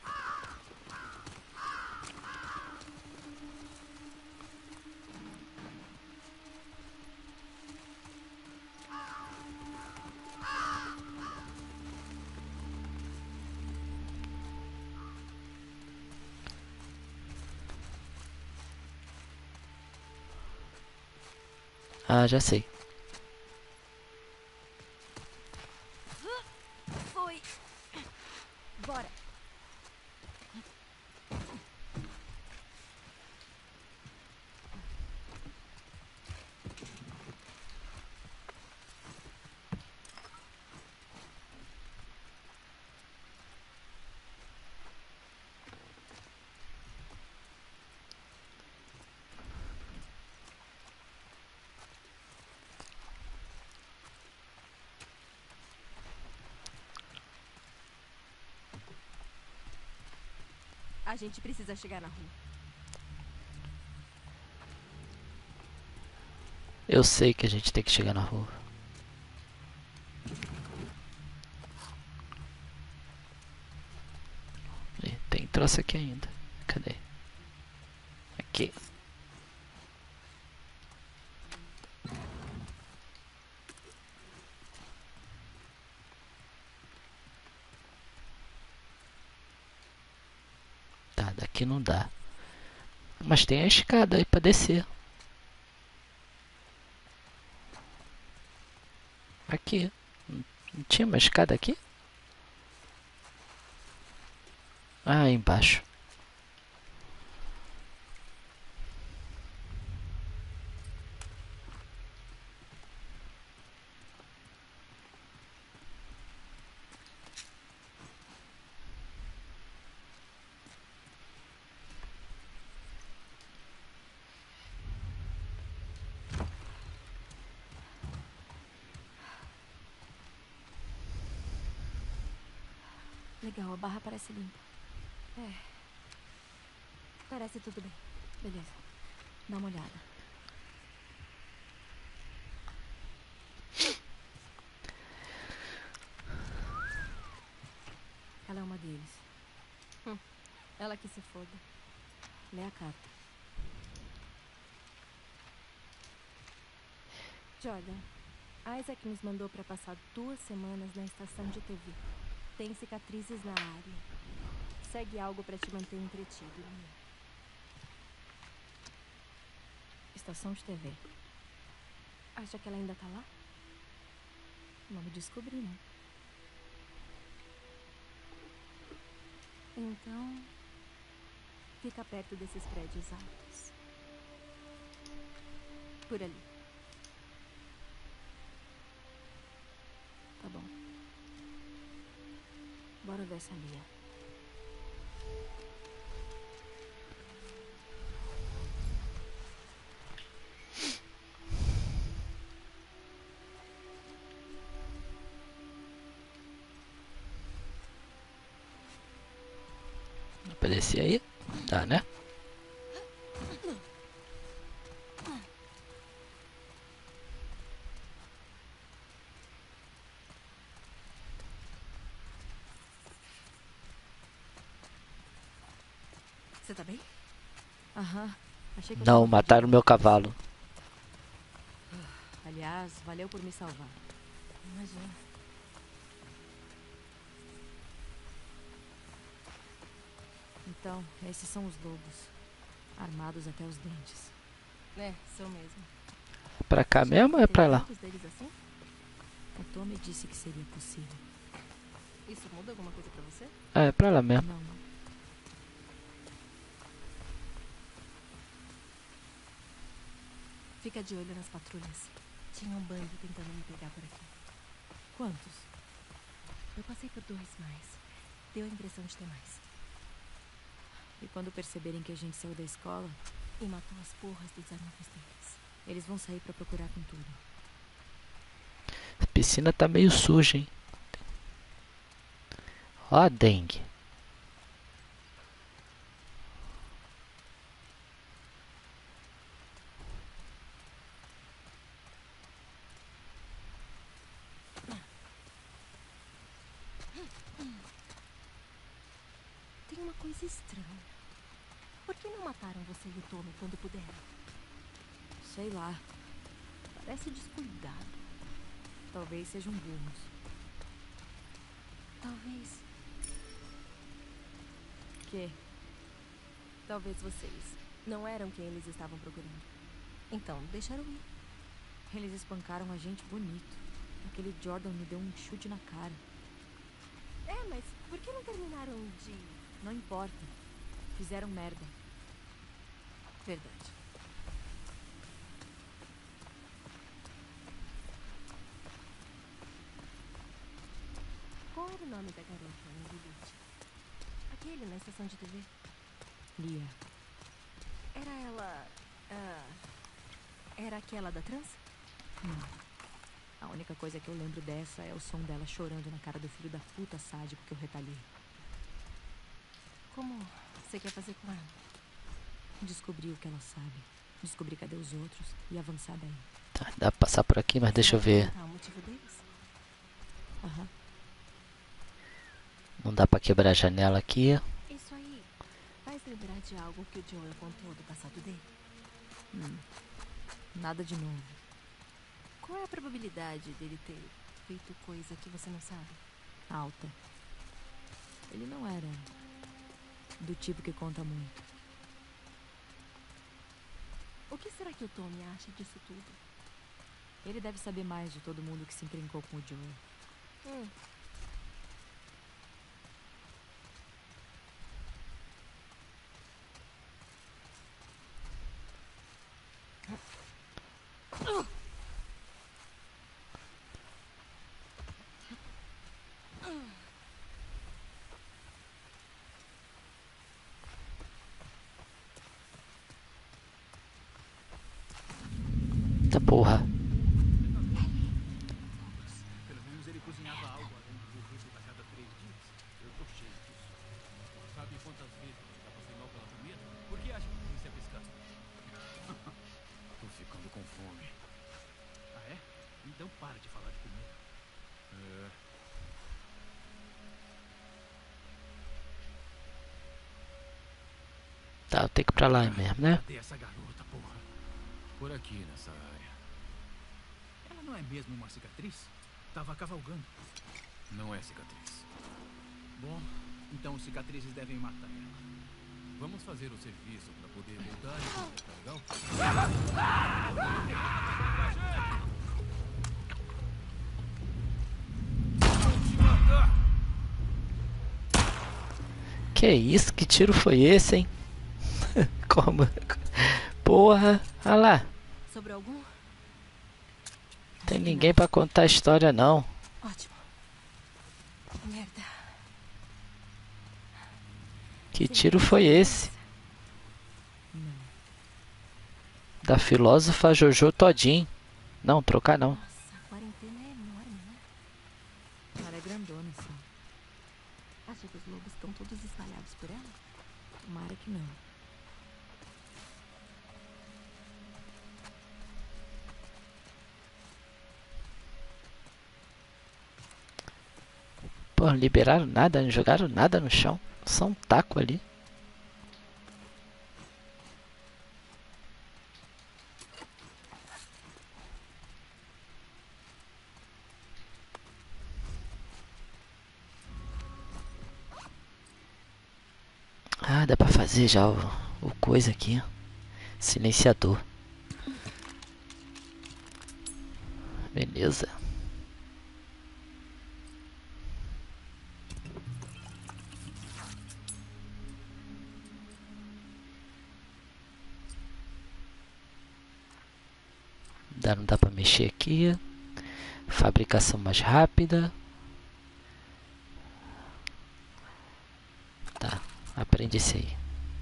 Ah, já sei. Foi. Bora. A gente precisa chegar na rua. Eu sei que a gente tem que chegar na rua. Ih, tem troço aqui ainda. Cadê? Aqui. Tá, daqui não dá. Mas tem a escada aí pra descer. Aqui. Não tinha uma escada aqui? Ah, embaixo. Legal, a barra parece limpa. Parece tudo bem. Beleza. Dá uma olhada. Ela é uma deles. Ela que se foda. Lê a carta. Jordan, Isaac nos mandou pra passar 2 semanas na estação de TV. Tem cicatrizes na área. Segue algo pra te manter entretido, Mia. Estação de TV. Acha que ela ainda tá lá? Vamos descobrir, né? Então, fica perto desses prédios altos. Por ali. Tá bom. Bora ver essa Lia. Aparecer aí? Tá, né? Você tá bem? Aham. Achei que eu Não, tava mataram meu cavalo. Aliás, valeu por me salvar. Imagina. Então, esses são os lobos. Armados até os dentes. É, são mesmo. Pra cá mesmo ou é pra lá? Tem tantos deles assim? O Tommy disse que seria possível. Isso muda alguma coisa pra você? É pra lá mesmo. Não. Fica de olho nas patrulhas. Tinha um bando tentando me pegar por aqui. Quantos? Eu passei por 2 mais. Deu a impressão de ter mais. E quando perceberem que a gente saiu da escola, E matou as porras dos amigos deles. eles vão sair pra procurar com tudo. A piscina tá meio suja, hein? Ó a dengue. Tem uma coisa estranha. Por que não mataram você e o Tommy quando puderam? Sei lá. Parece descuidado. Talvez sejam burros. Talvez. Que? Talvez vocês não eram quem eles estavam procurando. Então, deixaram ir. Eles espancaram a gente bonito. Aquele Jordan me deu um chute na cara. É, mas por que não terminaram de... Não importa. Fizeram merda. Verdade. Qual era o nome da garota em Lilith? Aquele na estação de TV? Lia. Era ela... era aquela da trans? A única coisa que eu lembro dessa é o som dela chorando na cara do filho da puta sádico que eu retalhei. Como você quer fazer com ela? Descobri o que ela sabe. Descobri cadê os outros e avançar daí. Tá, dá pra passar por aqui, mas deixa eu ver. Tá, o motivo deles? Aham. Não dá pra quebrar a janela aqui. Isso aí faz lembrar de algo que o Joel contou do passado dele. Nada de novo. Qual é a probabilidade dele ter feito coisa que você não sabe? Alta. Ele não era do tipo que conta muito. O que será que o Tommy acha disso tudo? Ele deve saber mais de todo mundo que se encrencou com o Joel. Eita porra. Pelo menos ele cozinhava algo além do rito a cada 3 dias. Eu tô cheio disso. Sabe quantas vezes já passei mal pela comida? Por que acha que comecei a pescar? Tô ficando com fome. Ah, é? Então para de falar de comida. Tá, eu tenho que ir pra lá mesmo, né? Cadê essa garota, porra? Por aqui, nessa área. Ela não é mesmo uma cicatriz? Tava cavalgando. Não é cicatriz. Bom, então os cicatrizes devem matar ela. Vamos fazer o serviço pra poder voltar e tá legal? Que isso? Que tiro foi esse, hein? Como? Porra, olha lá. Sobrou algum? Tem ninguém pra contar a história, não. Ótimo. Merda. Que tiro foi esse? Da filósofa Jojo Todinho. Não, trocar não. Nossa, a quarentena é enorme, né? Ela é grandona, assim. Acha que os lobos estão todos espalhados por ela? Tomara que não. Pô, não liberaram nada, não jogaram nada no chão. Só um taco ali. Ah, dá pra fazer já o coisa aqui. Silenciador. Beleza. Não dá para mexer aqui. Fabricação mais rápida. Tá, aprende esse aí.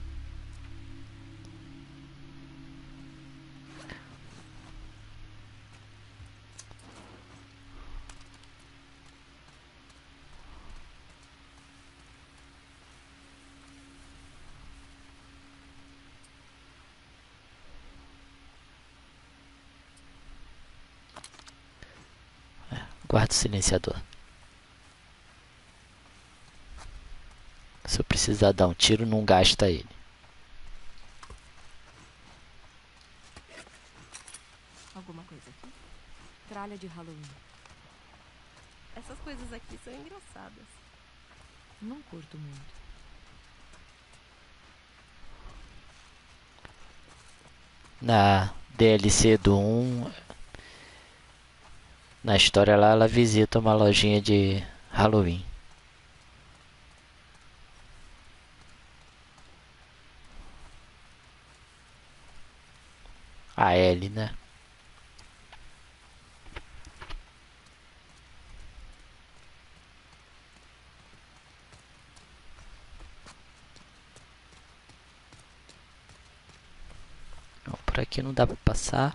Guarda o silenciador. Se eu precisar dar um tiro, não gasta ele. Alguma coisa aqui? Tralha de Halloween. Essas coisas aqui são engraçadas. Não curto muito. Na DLC do 1, na história lá, ela visita uma lojinha de Halloween. A Ellie, né? Não, por aqui não dá pra passar.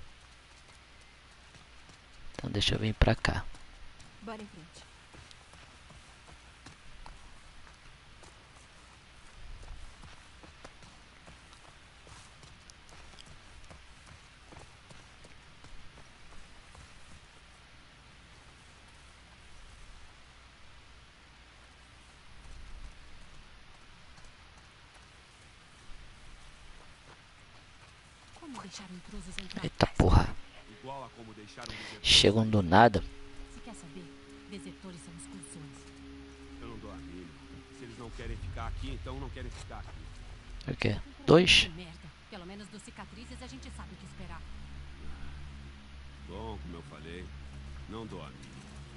Então deixa eu vir pra cá. Bora em frente. Como deixar intrusos entrar? Eita porra. Igual a como deixaram desertores. Chegam do nada. Se quer saber, desertores são excursões. Eu não dou a mínima. Se eles não querem ficar aqui, então não querem ficar aqui. O quê? 2? Que merda. Pelo menos dos cicatrizes a gente sabe o que esperar. Bom, como eu falei, não dou a mínima.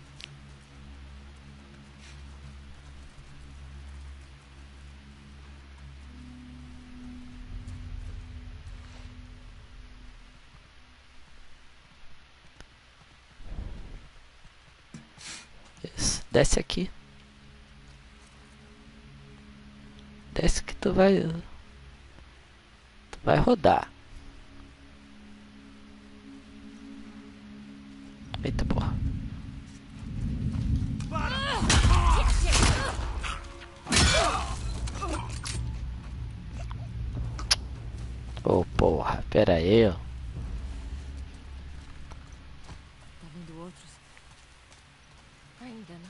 Desce aqui. Desce que tu vai rodar. Eita porra. Ô porra, pera aí, ó. Tá vendo outros? Ainda não.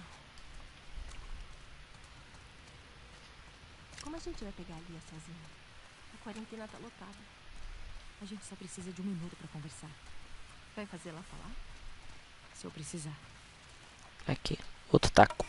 Como a gente vai pegar a Lia sozinha? A quarentena tá lotada. A gente só precisa de 1 minuto pra conversar. Vai fazer ela falar? Se eu precisar. Aqui, outro taco.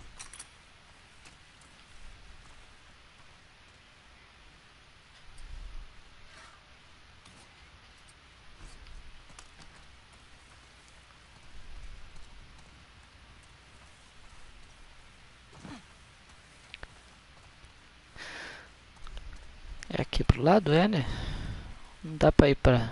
É aqui pro lado, é, né? Não dá pra ir pra...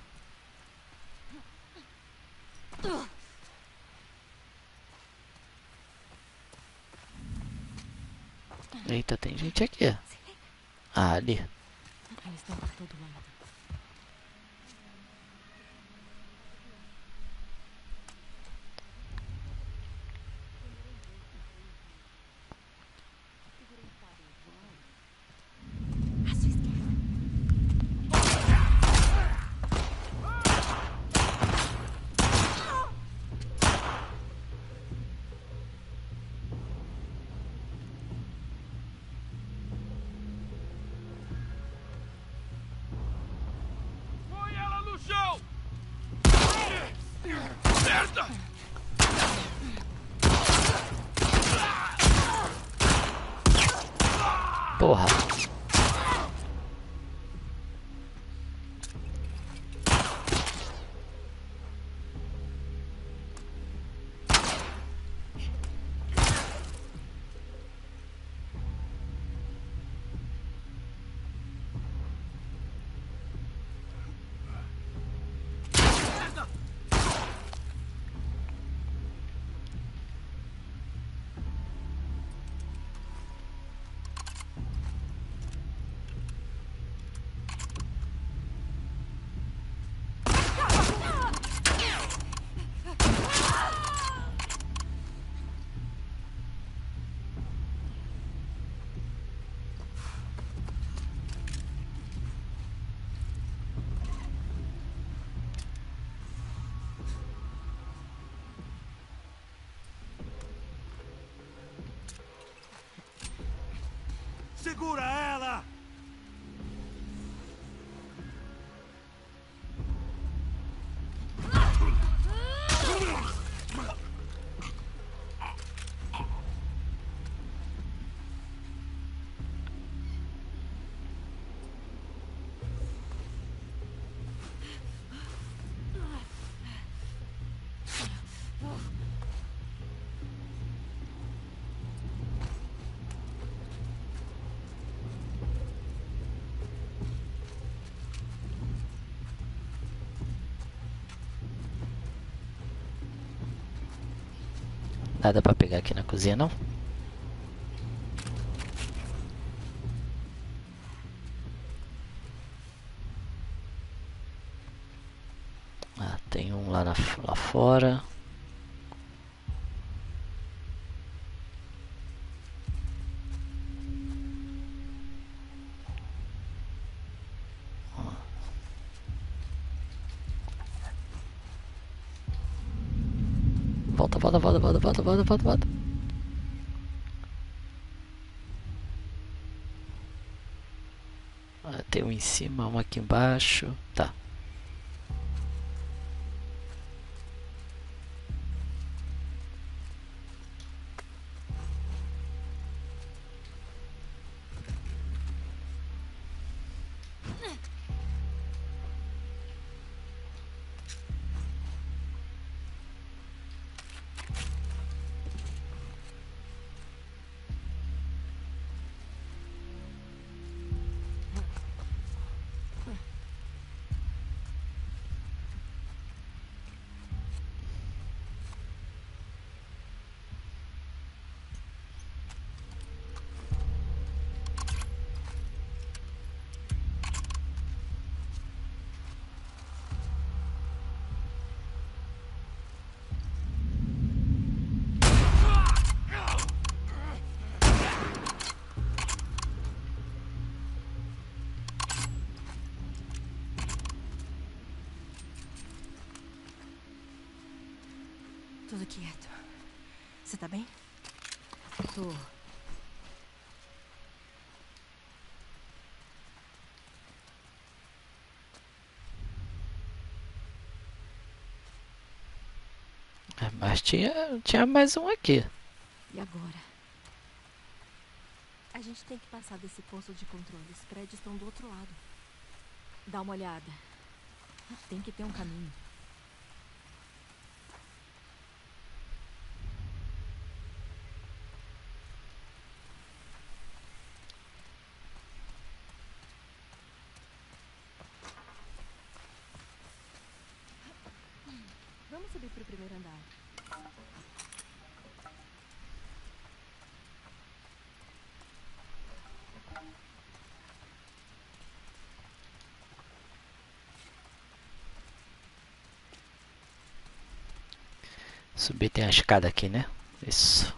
Eita, tem gente aqui. Ah, ali. Eles estão por todo lado. À sua esquerda. Põe ela no chão! Merda! Porra. Segura ela! Nada pra pegar aqui na cozinha, não? Ah, tem um lá fora. Volta, volta, volta, volta, volta, volta, volta, volta. Ah, tem um em cima, um aqui embaixo. Tá. Tudo quieto. Você tá bem? Tô. Mas tinha mais um aqui. E agora? A gente tem que passar desse posto de controle. Os prédios estão do outro lado. Dá uma olhada. Tem que ter um caminho. Vamos subir pro primeiro andar. Subir, tem a escada aqui, né? Isso.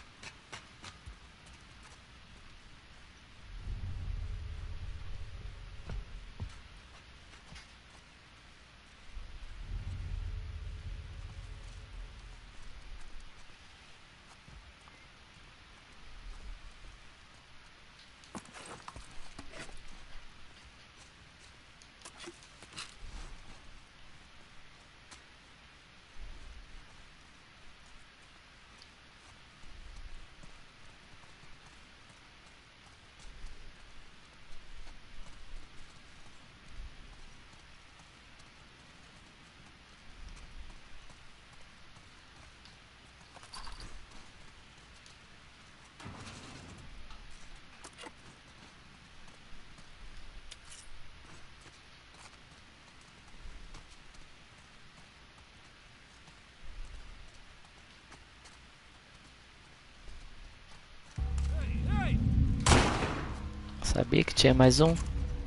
Sabia que tinha mais um.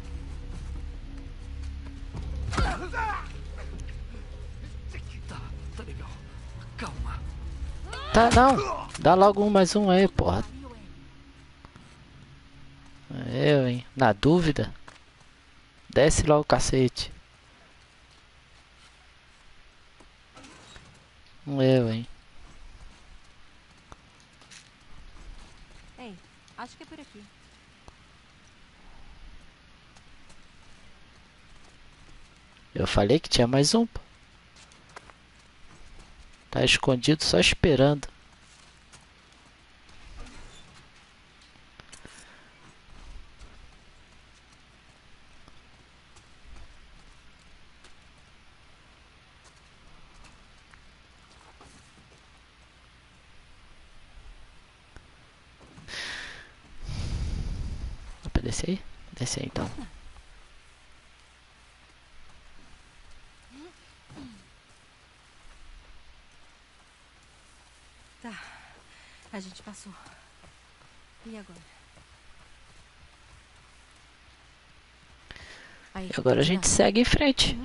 Tá legal. Calma. Tá, não. Dá logo mais um aí, porra. Eu, hein. Na dúvida. Desce logo o cacete. Eu, hein. Ei, acho que é por aqui. Eu falei que tinha mais um, pô. Tá escondido só esperando. Dá pra descer aí? Descer aí, então. Tá. A gente passou. E agora? Aí, E agora a gente segue em frente.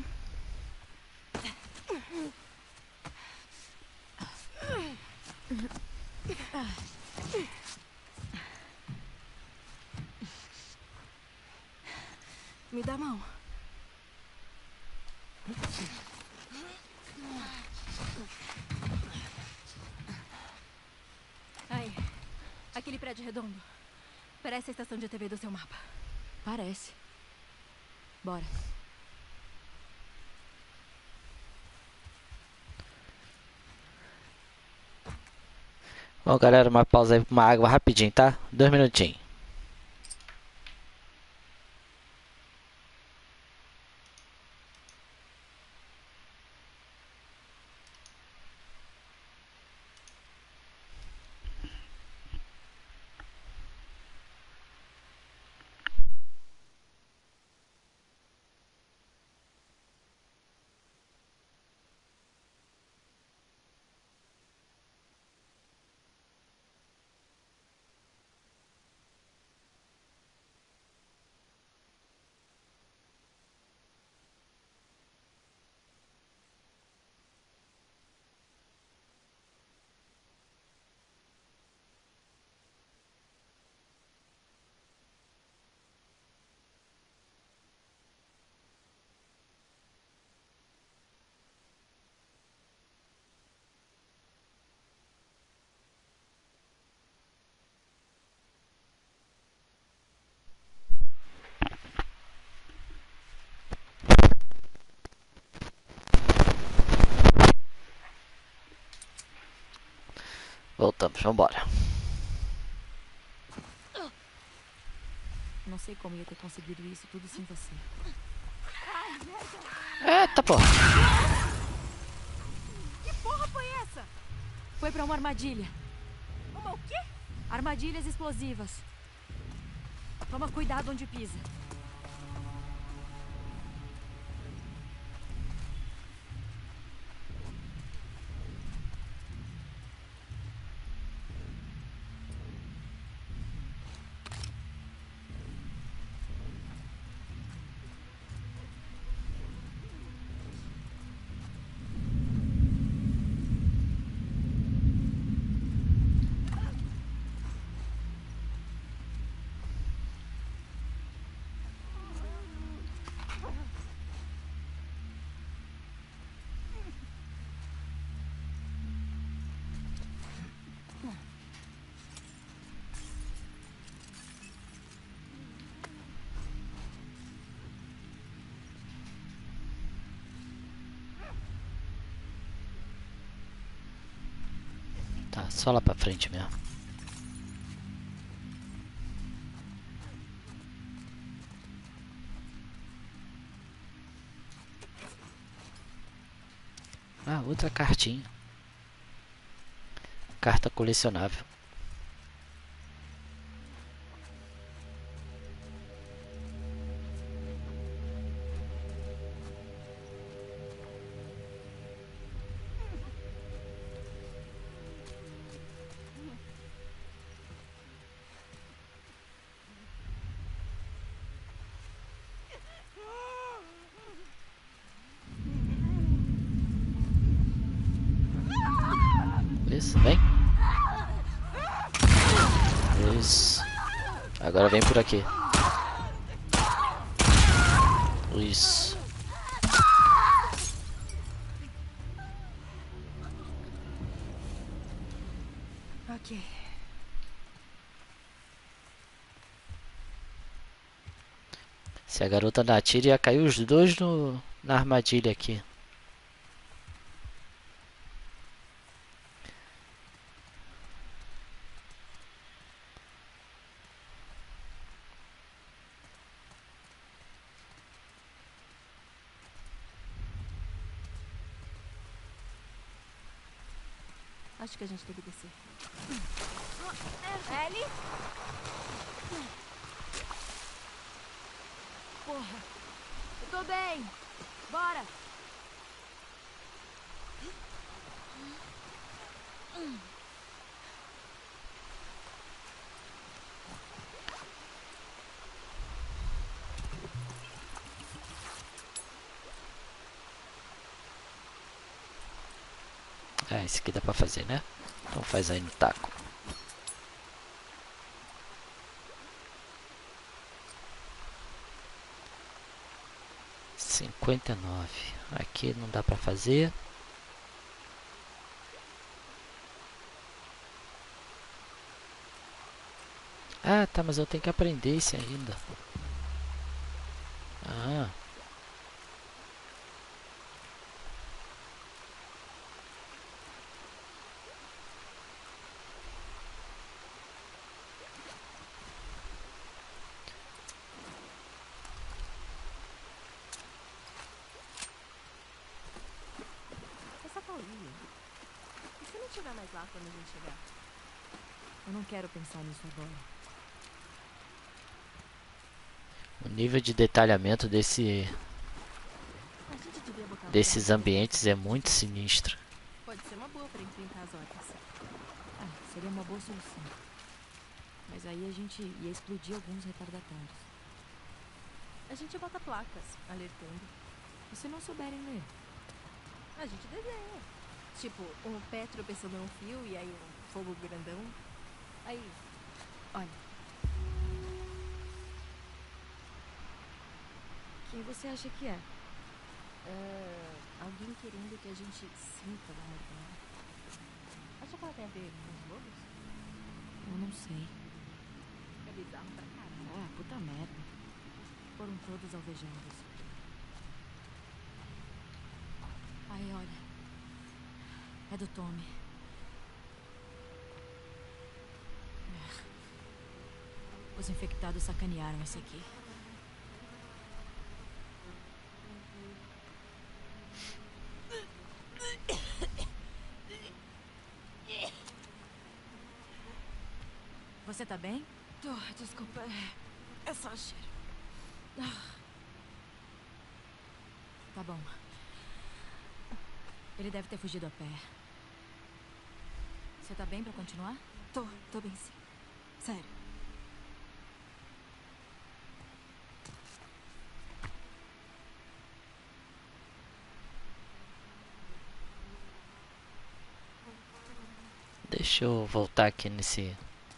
Me dá a mão. Aí, aquele prédio redondo. Parece a estação de TV do seu mapa. Parece. Bora. Bom, galera, uma pausa aí pra uma água rapidinho, tá? 2 minutinhos. Voltamos, vambora. Não sei como ia ter conseguido isso tudo sem você. Eita, porra. Que porra foi essa? Foi pra uma armadilha. Uma o quê? Armadilhas explosivas. Toma cuidado onde pisa. Tá, só lá pra frente mesmo. Ah, outra cartinha. Carta colecionável. Isso, vem. Isso. Agora vem por aqui. Isso. Ok. Se a garota não atira, ia cair os dois no na armadilha aqui. Acho que a gente tem que descer. Ellie? Porra. Eu tô bem. Bora. Ah, esse aqui dá pra fazer, né? Então faz aí no taco. R$59. Aqui não dá pra fazer. Ah, tá, mas eu tenho que aprender esse ainda. Ah. Essa Paulinha. E se não estiver mais lá quando a gente chegar? Eu não quero pensar nisso agora. O nível de detalhamento A gente devia botar desses ambientes é muito sinistro. Pode ser uma boa pra enfrentar as orcas. Seria uma boa solução. Mas aí a gente ia explodir alguns retardatários. A gente bota placas, alertando. E se não souberem ler? A gente desenha. Tipo, um pé tropeçando num fio e aí um fogo grandão. Aí, olha. Quem você acha que é? Alguém querendo que a gente sinta uma morgana. Acha que ela tem a ver com os lobos? Eu não sei. É bizarro pra caramba. Puta merda. Foram todos alvejados. Aí, olha. É do Tommy. Os infectados sacanearam esse aqui. Você tá bem? Tô, desculpa. É só cheiro. Tá bom. Ele deve ter fugido a pé. Você tá bem pra continuar? Tô bem sim. Sério. Deixa eu voltar aqui nesse...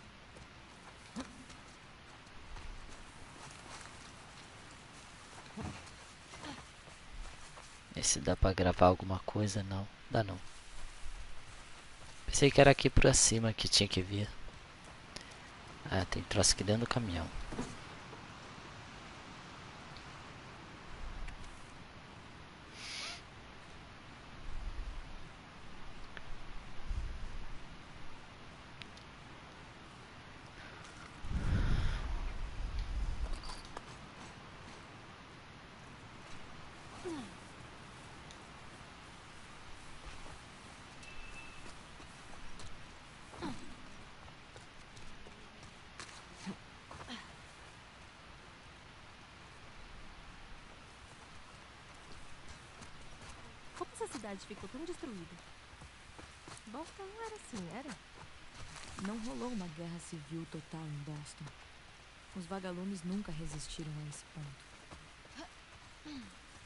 Se dá pra gravar alguma coisa, não. Dá não. Pensei que era aqui pra cima que tinha que vir. Ah, tem troço aqui dentro do caminhão. Como essa cidade ficou tão destruída? Boston não era assim, era? Não rolou uma guerra civil total em Boston. Os vagalumes nunca resistiram a esse ponto.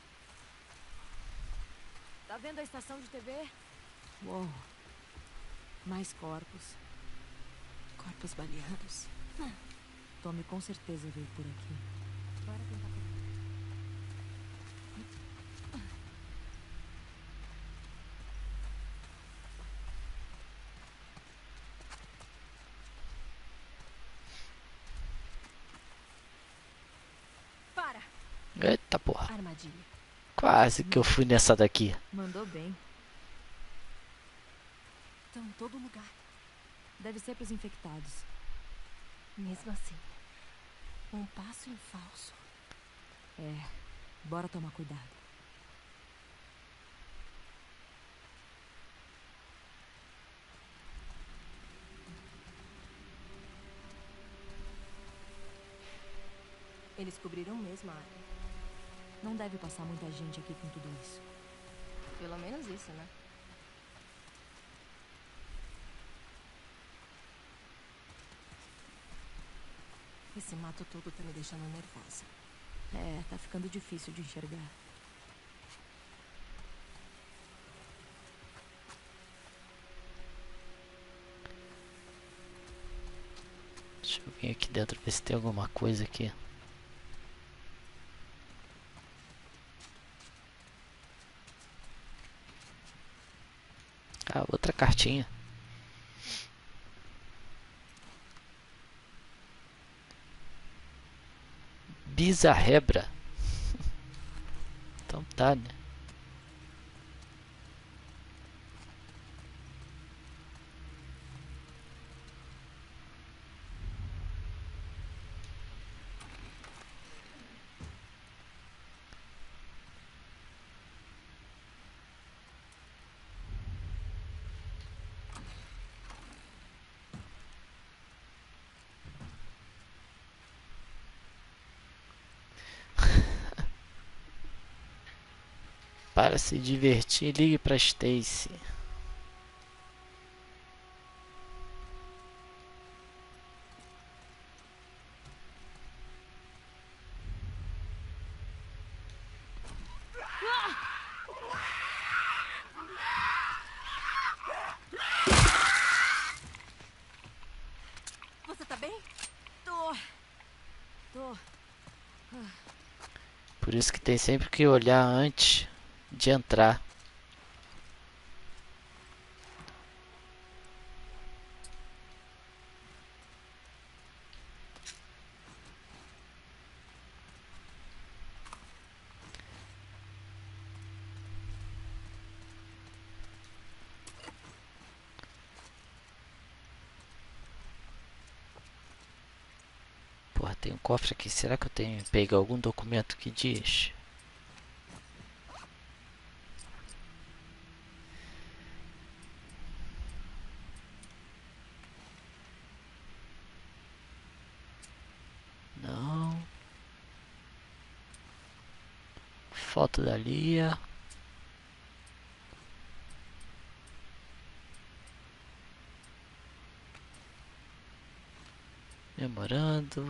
Tá vendo a estação de TV? Uou. Mais corpos. Corpos baleados. Tommy com certeza veio por aqui. Bora tentar pegar. Para! Eita porra. Armadilha. Quase que eu fui nessa daqui. Mandou bem. Estão em todo lugar. Deve ser pros infectados. Mesmo assim, um passo em falso. É, bora tomar cuidado. Eles cobriram mesmo a área. Não deve passar muita gente aqui com tudo isso. Pelo menos isso, né? Esse mato todo tá me deixando nervosa. É, tá ficando difícil de enxergar. Deixa eu vir aqui dentro ver se tem alguma coisa aqui. Ah, outra cartinha. Bizarrebra. Então tá, né? Para se divertir, ligue para Stacy. Você tá bem? Tô. Por isso que tem sempre que olhar antes de entrar. Porra, tem um cofre aqui. Será que eu tenho que pegar algum documento que diz? Não. Foto da Lia. Memorando.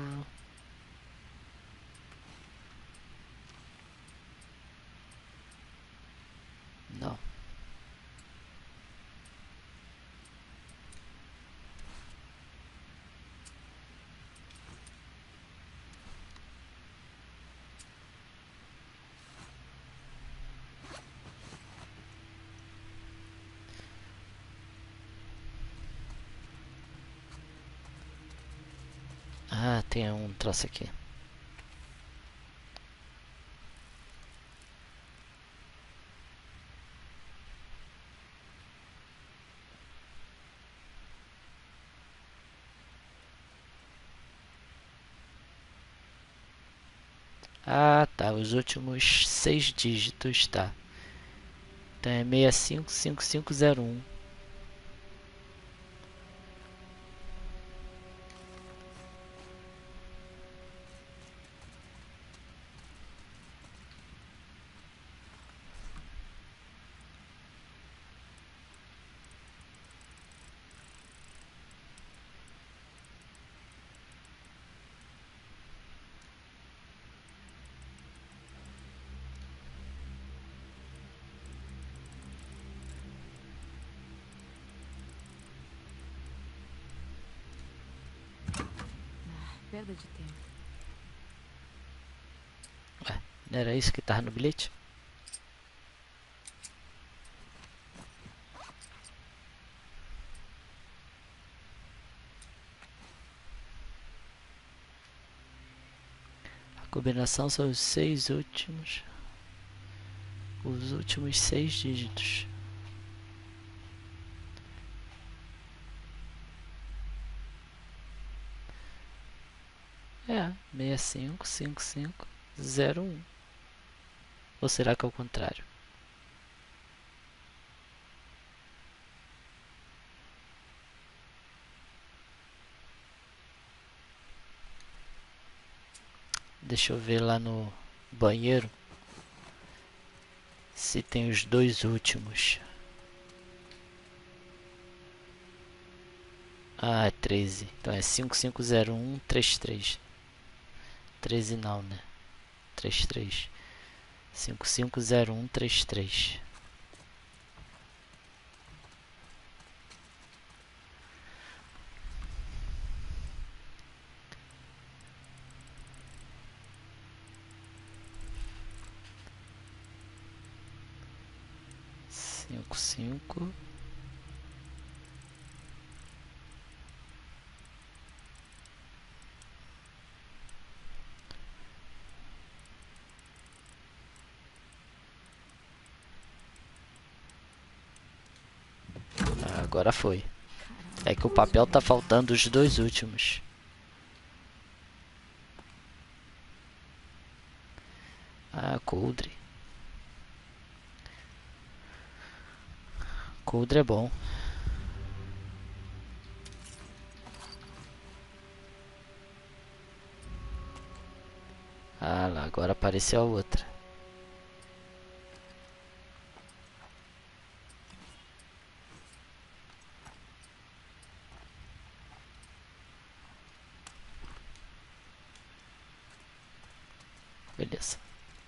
Não. Ah, tem um troço aqui. Ah, tá. Os últimos 6 dígitos, tá. Então é 655501. Perda de tempo. Ué, não era isso que tava no bilhete? A combinação são os 6 últimos. Os últimos 6 dígitos. É, 655501. Ou será que é o contrário? Deixa eu ver lá no banheiro se tem os dois últimos. Ah, é 13. Então é 550133. 13 não, né? 33. 550133. Cinco. Agora foi. É que o papel tá faltando os dois últimos. Ah, coldre. Coldre é bom. Ah lá, agora apareceu a outra. Beleza.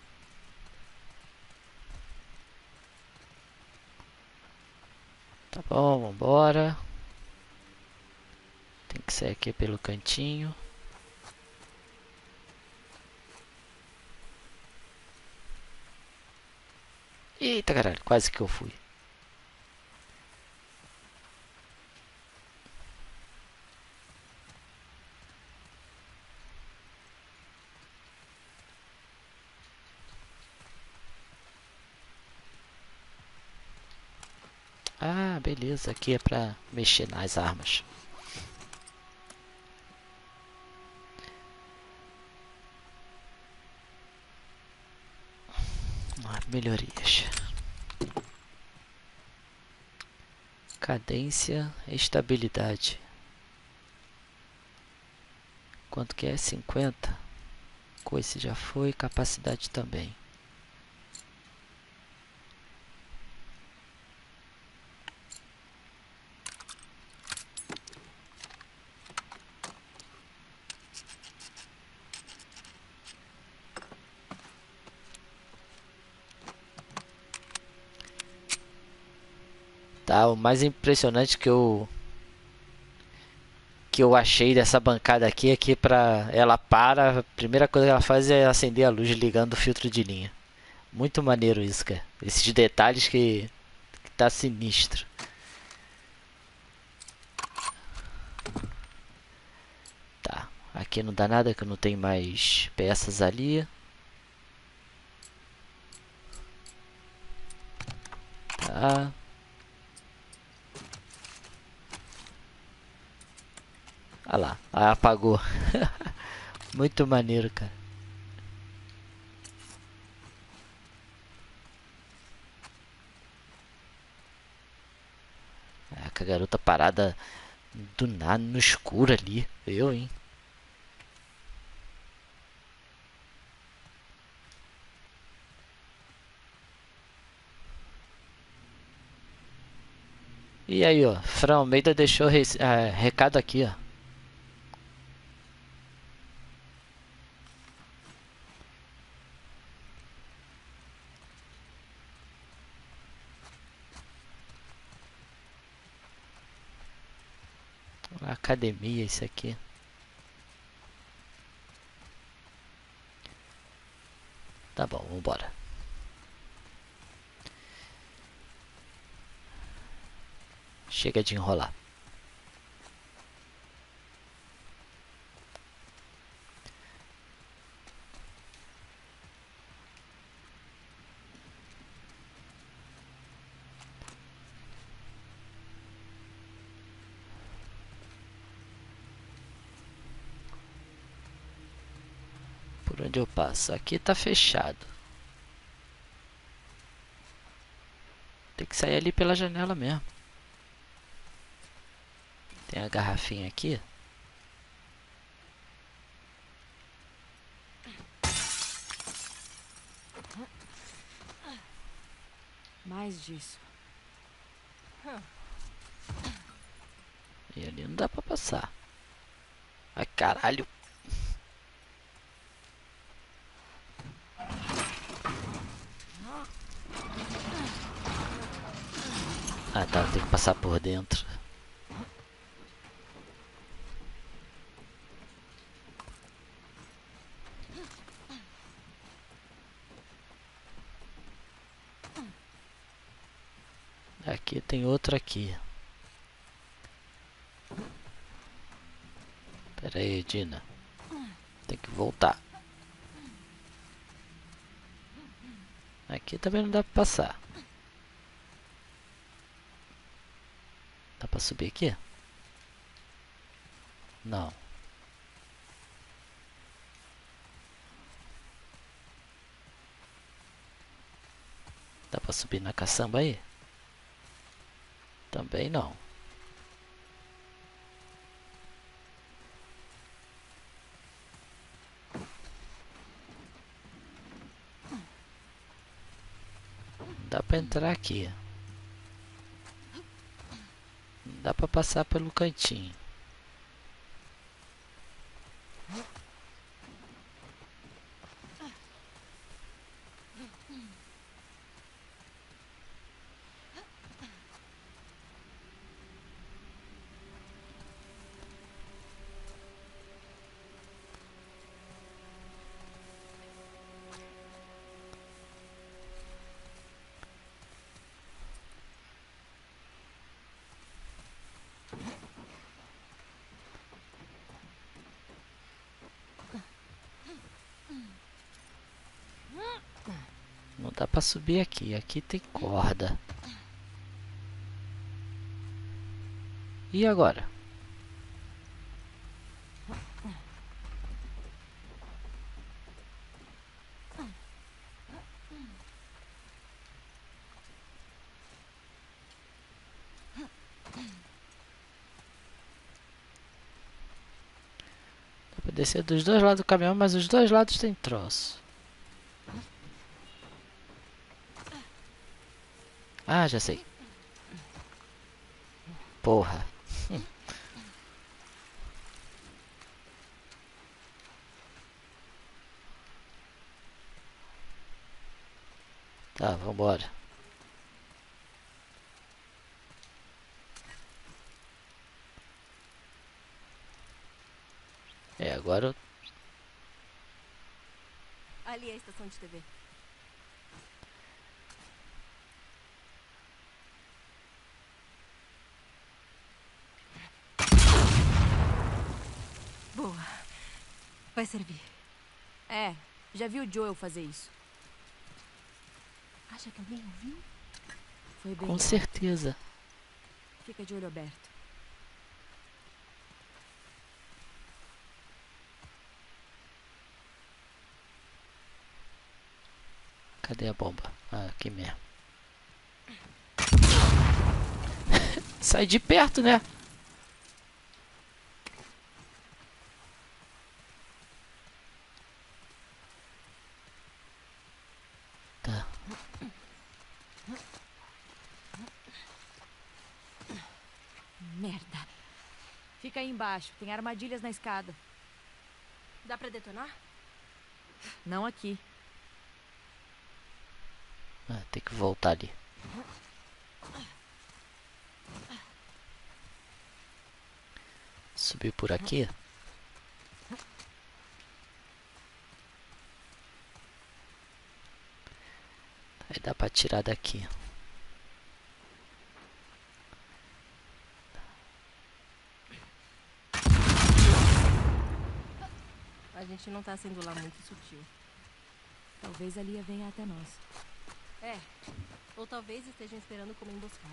Tá bom, vambora. Tem que sair aqui pelo cantinho. Eita caralho, quase que eu fui. Ah, beleza, aqui é pra mexer nas armas. Melhorias. Cadência, estabilidade. Quanto que é? 50. Coice já foi, capacidade também. Tá, o mais impressionante que eu achei dessa bancada aqui é que ela para, a primeira coisa que ela faz é acender a luz ligando o filtro de linha. Muito maneiro isso, cara. Esses detalhes que tá sinistro. Tá, aqui não dá nada que eu não tenho mais peças ali. Tá. Ah lá, apagou. Muito maneiro, cara. A garota parada do nada no escuro ali. Eu, hein? E aí, ó. Fran Almeida deixou recado aqui, ó. Academia, isso aqui. Tá bom, vambora. Chega de enrolar. Por onde eu passo? Aqui tá fechado. Tem que sair ali pela janela mesmo. Tem a garrafinha aqui. Mais disso. E ali não dá pra passar. Ai, caralho. Ah, tá. Tem que passar por dentro. Aqui tem outro aqui. Pera aí, Dina. Tem que voltar. Aqui também não dá pra passar. Dá pra subir aqui? Não. Dá pra subir na caçamba aí? Também não. Dá pra entrar aqui. Dá pra passar pelo cantinho. Não dá pra subir aqui. Aqui tem corda. E agora? Dá pra descer dos dois lados do caminhão, mas os dois lados tem troço. Ah, já sei. Porra. Tá, vambora. É, agora... Ali é a estação de TV. Boa. Vai servir. É, já vi o Joel fazer isso. Acha que alguém ouviu? Foi bem Com alto. certeza. Fica de olho aberto. Cadê a bomba? Ah, aqui mesmo. Sai de perto, né? Tá. Merda. Fica aí embaixo. Tem armadilhas na escada. Dá pra detonar? Não aqui. Ah, tem que voltar ali. Subir por aqui? Aí dá pra tirar daqui. A gente não tá sendo lá muito sutil. Talvez a Lia venha até nós. É. Ou talvez estejam esperando como emboscada.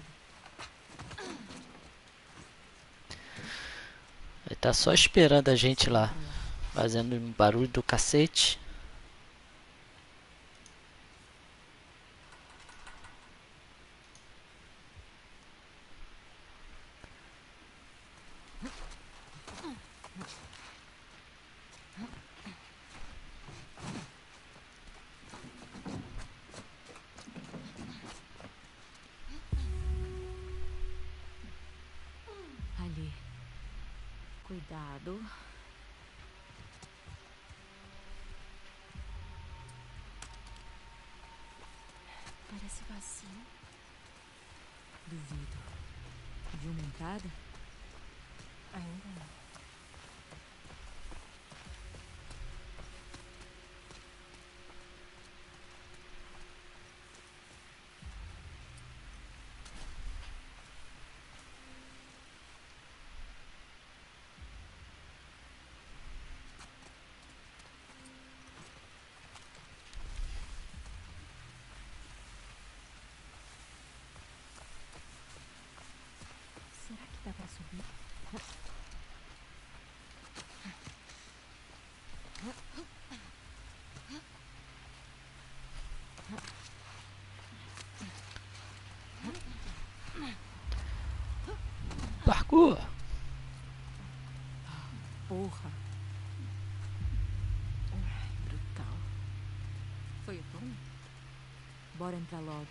Ele tá só esperando a gente lá. Fazendo um barulho do cacete. Cuidado. Parece vazio. Duvido. Viu uma entrada? Ainda não. Será que dá pra subir? Parkour! Porra. Brutal. Foi o Tom? Bora entrar logo.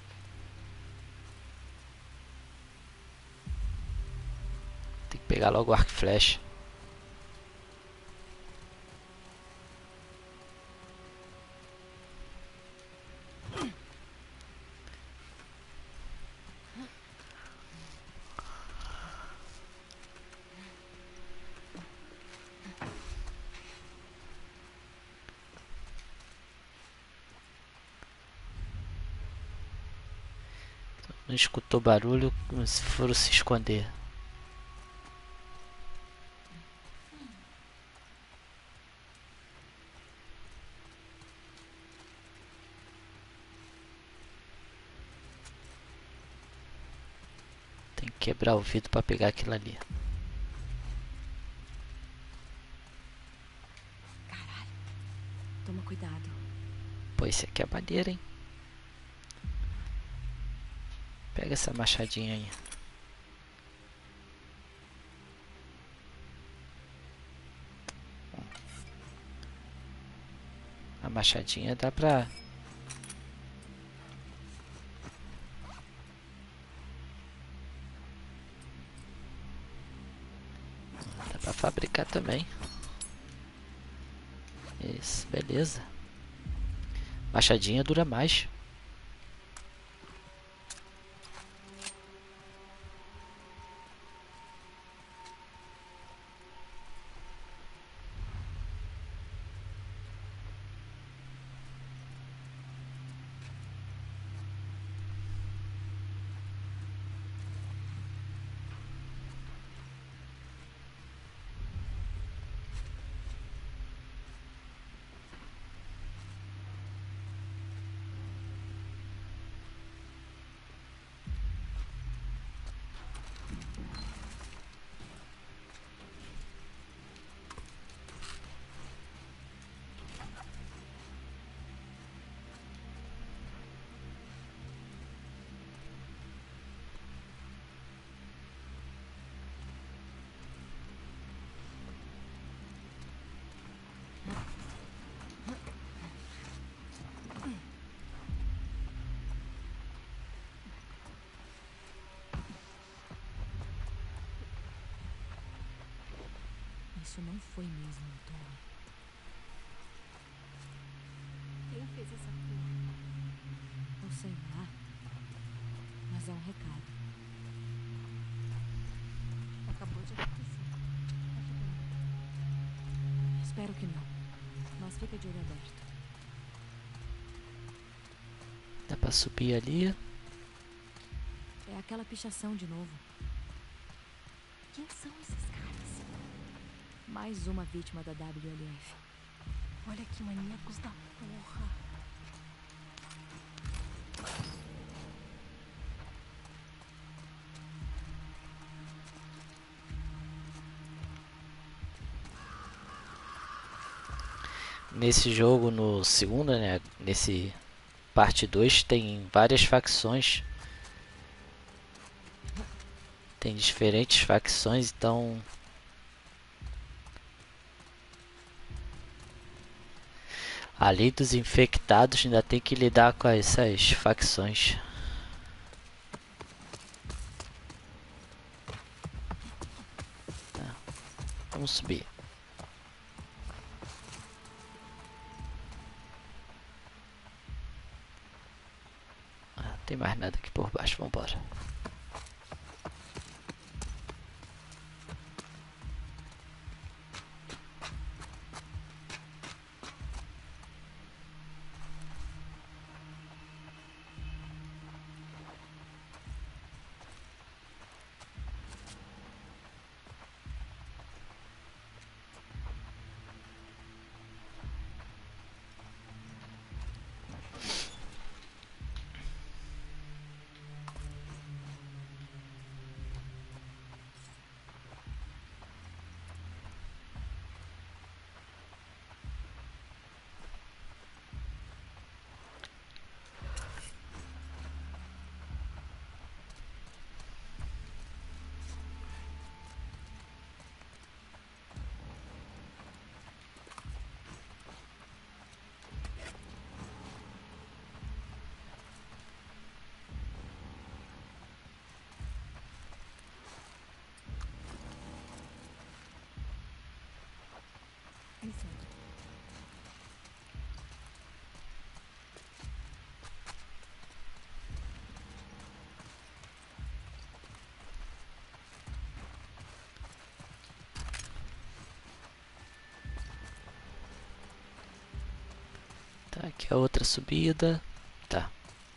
Tem que pegar logo o arco e flecha. Não escutou barulho, como se foram se esconder. Tem que quebrar o vidro para pegar aquilo ali. Caralho. Toma cuidado. Pô, esse aqui é maneiro, hein? Pega essa machadinha aí. A machadinha dá pra... Dá pra fabricar também. Isso, beleza. Machadinha dura mais. Isso não foi mesmo, Tom. Quem fez essa porra? Eu sei lá. Mas é um recado. Acabou de acontecer. Espero que não. Mas fica de olho aberto. Dá pra subir ali. É aquela pichação de novo. Quem são esses caras? Mais uma vítima da WLF. Olha que maníacos da porra. Nesse jogo, no segundo, né? Nesse parte 2, tem várias facções. Tem diferentes facções, então... Além dos infectados, ainda tem que lidar com essas facções. Vamos subir. Ah, tem mais nada aqui por baixo, vambora. Licença. Tá, aqui a outra subida. Tá.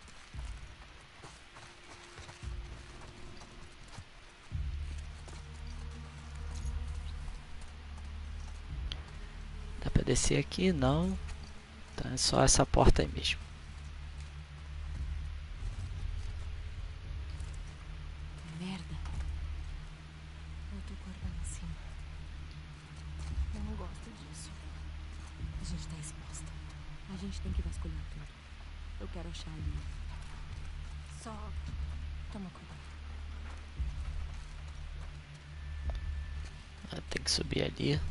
Dá pra descer aqui? Não. Tá, é só essa porta aí mesmo. Merda. Eu tô acordando em cima. Eu não gosto disso. A gente tá exposta. A gente tem que vasculhar tudo. Eu quero achar ali. Só toma cuidado. Ah, tem que subir ali.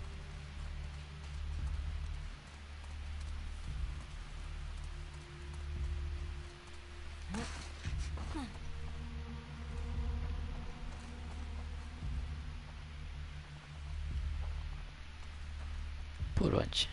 Por onde?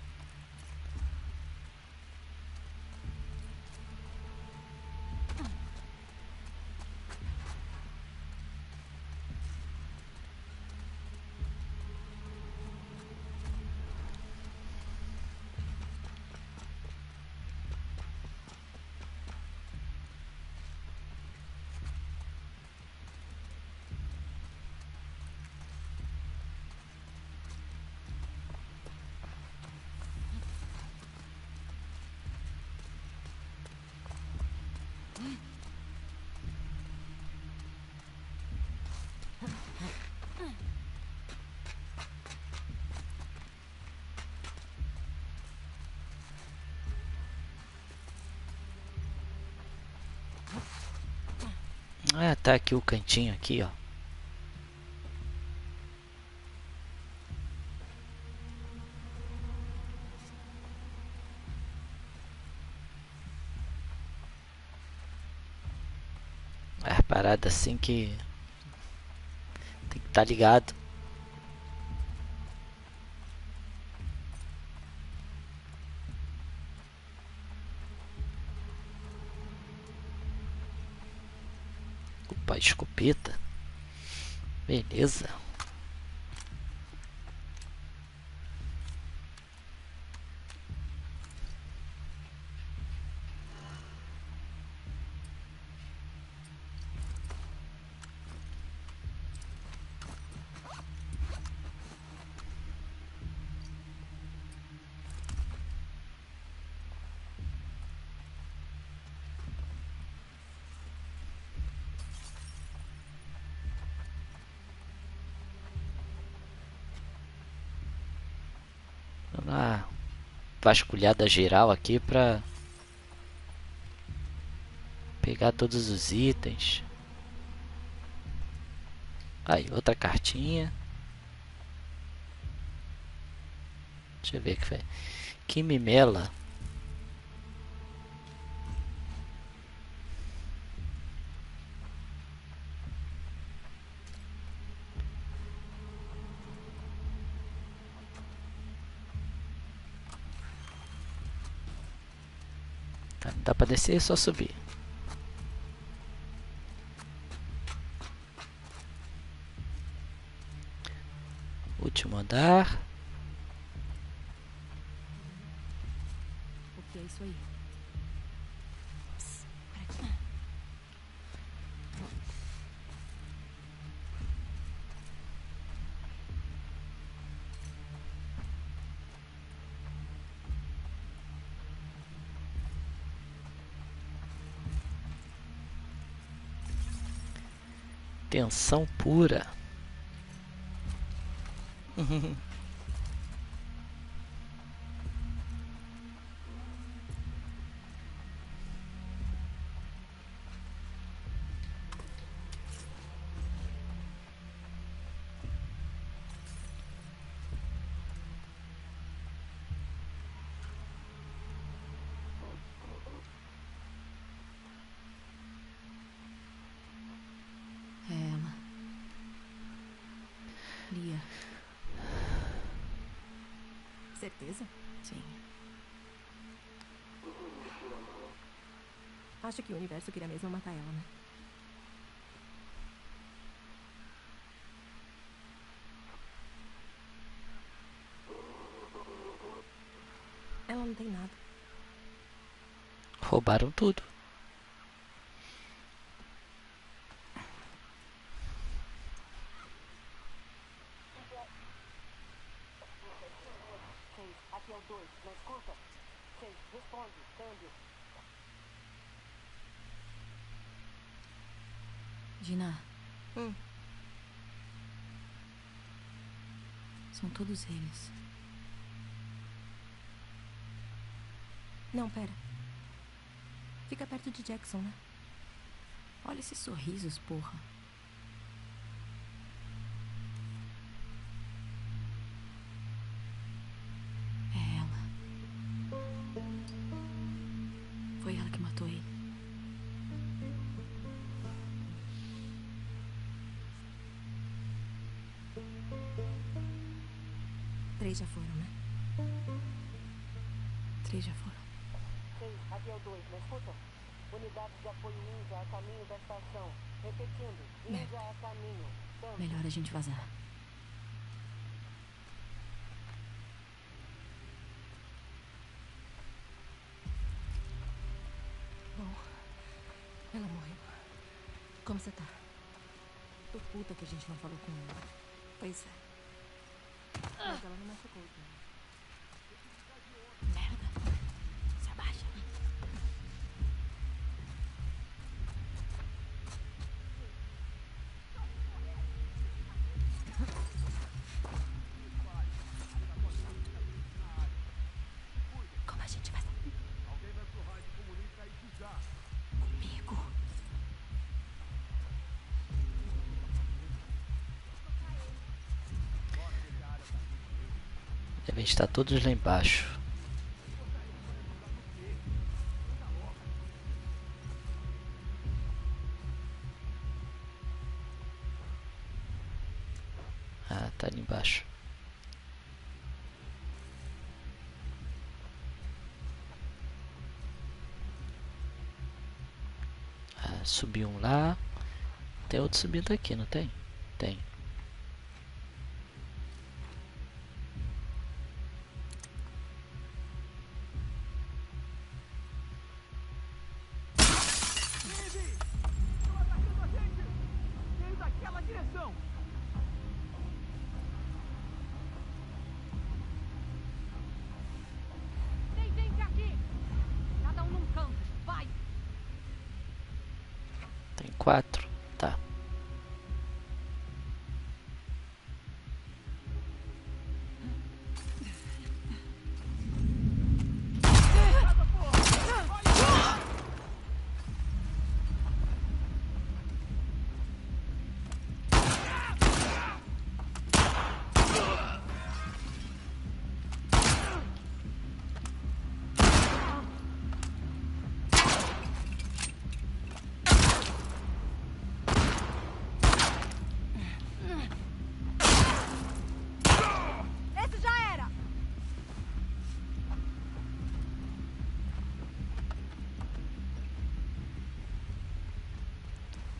Ah, tá aqui o cantinho aqui, ó. É parada assim que tem que estar ligado. Opa, escopeta. Beleza. Dando uma vasculhada geral aqui pra pegar todos os itens. Aí, outra cartinha. Deixa eu ver o que foi. Kimimela. Tá, não dá pra descer, é só subir. Último andar. O que é isso aí? Psst, para aqui. Tensão pura. É ela. Lia. Certeza? Sim. Acho que o universo queria mesmo matar ela, né? Ela não tem nada. Roubaram tudo. Aqui é o 2, não escuta? 6, responde, câmbio. Dina. Hum. São todos eles. Não, pera. Fica perto de Jackson, né? Olha esses sorrisos, porra. É ela. Foi ela que matou ele. Três já foram, né? 3 já foram. 6, aqui é o 2, não escuta? Unidade de apoio ninja a caminho da estação. Repetindo, ninja a caminho. Câmbio. Melhor a gente vazar. Bom, ela morreu. Como você tá? Tô puta que a gente não falou com ela. Pois é. Mas ela não machucou, né? Merda. Se abaixa. Como a gente vai... Alguém vai pro rádio e comunica isso já. Comigo. Devem estar todos lá embaixo. Ah, tá ali embaixo. Ah, subiu um lá. Tem outro subindo aqui, não tem? Tem. Veio daquela direção! Vem aqui! Cada um num canto, vai! Tem 4. Tá.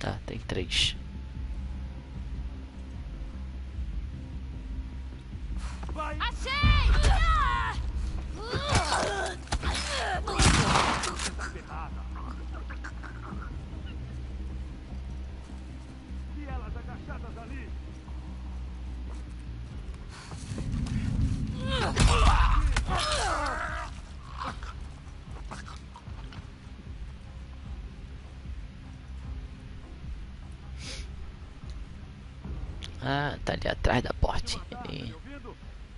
Tá, tem 3. Achei! E elas agachadas ali? Ah, tá ali atrás da portinha ali. Ouvindo?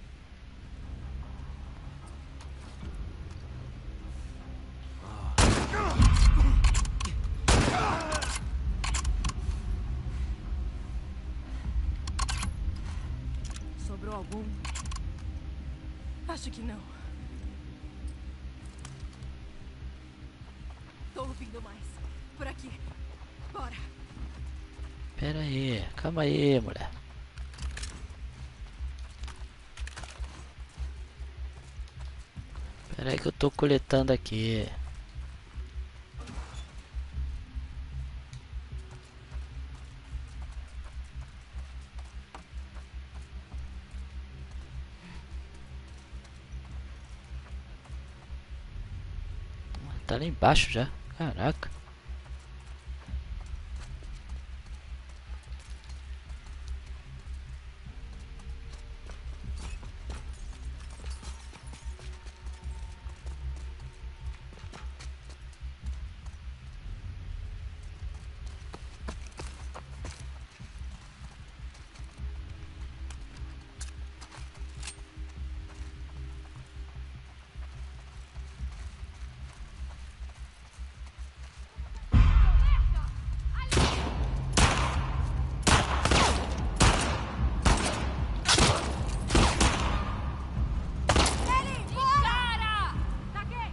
Sobrou algum? Acho que não. Tô ouvindo mais. Por aqui. Bora. Pera aí, calma aí, mulher. Pera aí que eu tô coletando aqui. Tá lá embaixo já. Caraca. Cara! Taguei!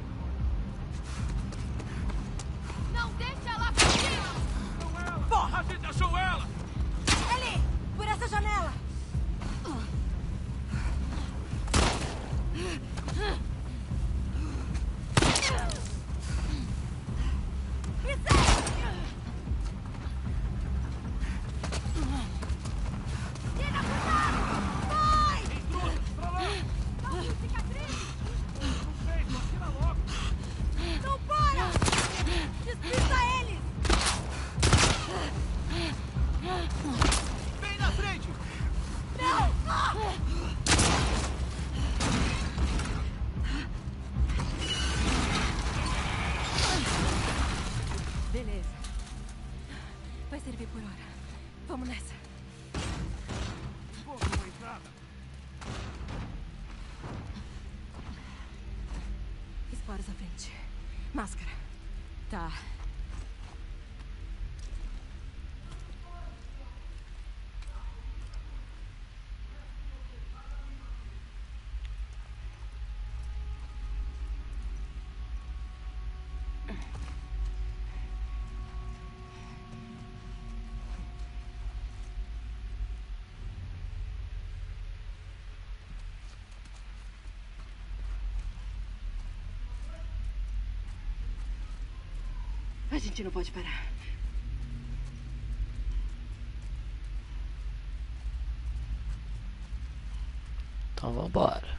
Não deixa ela fugir! Porra, a gente achou ela! Ellie! Por essa janela! Não para! Despista eles! Vem na frente! Beleza. Vai servir por hora. Vamos nessa. Vou numa entrada. Esporos à frente. Máscara. Tá. A gente não pode parar. Então vambora.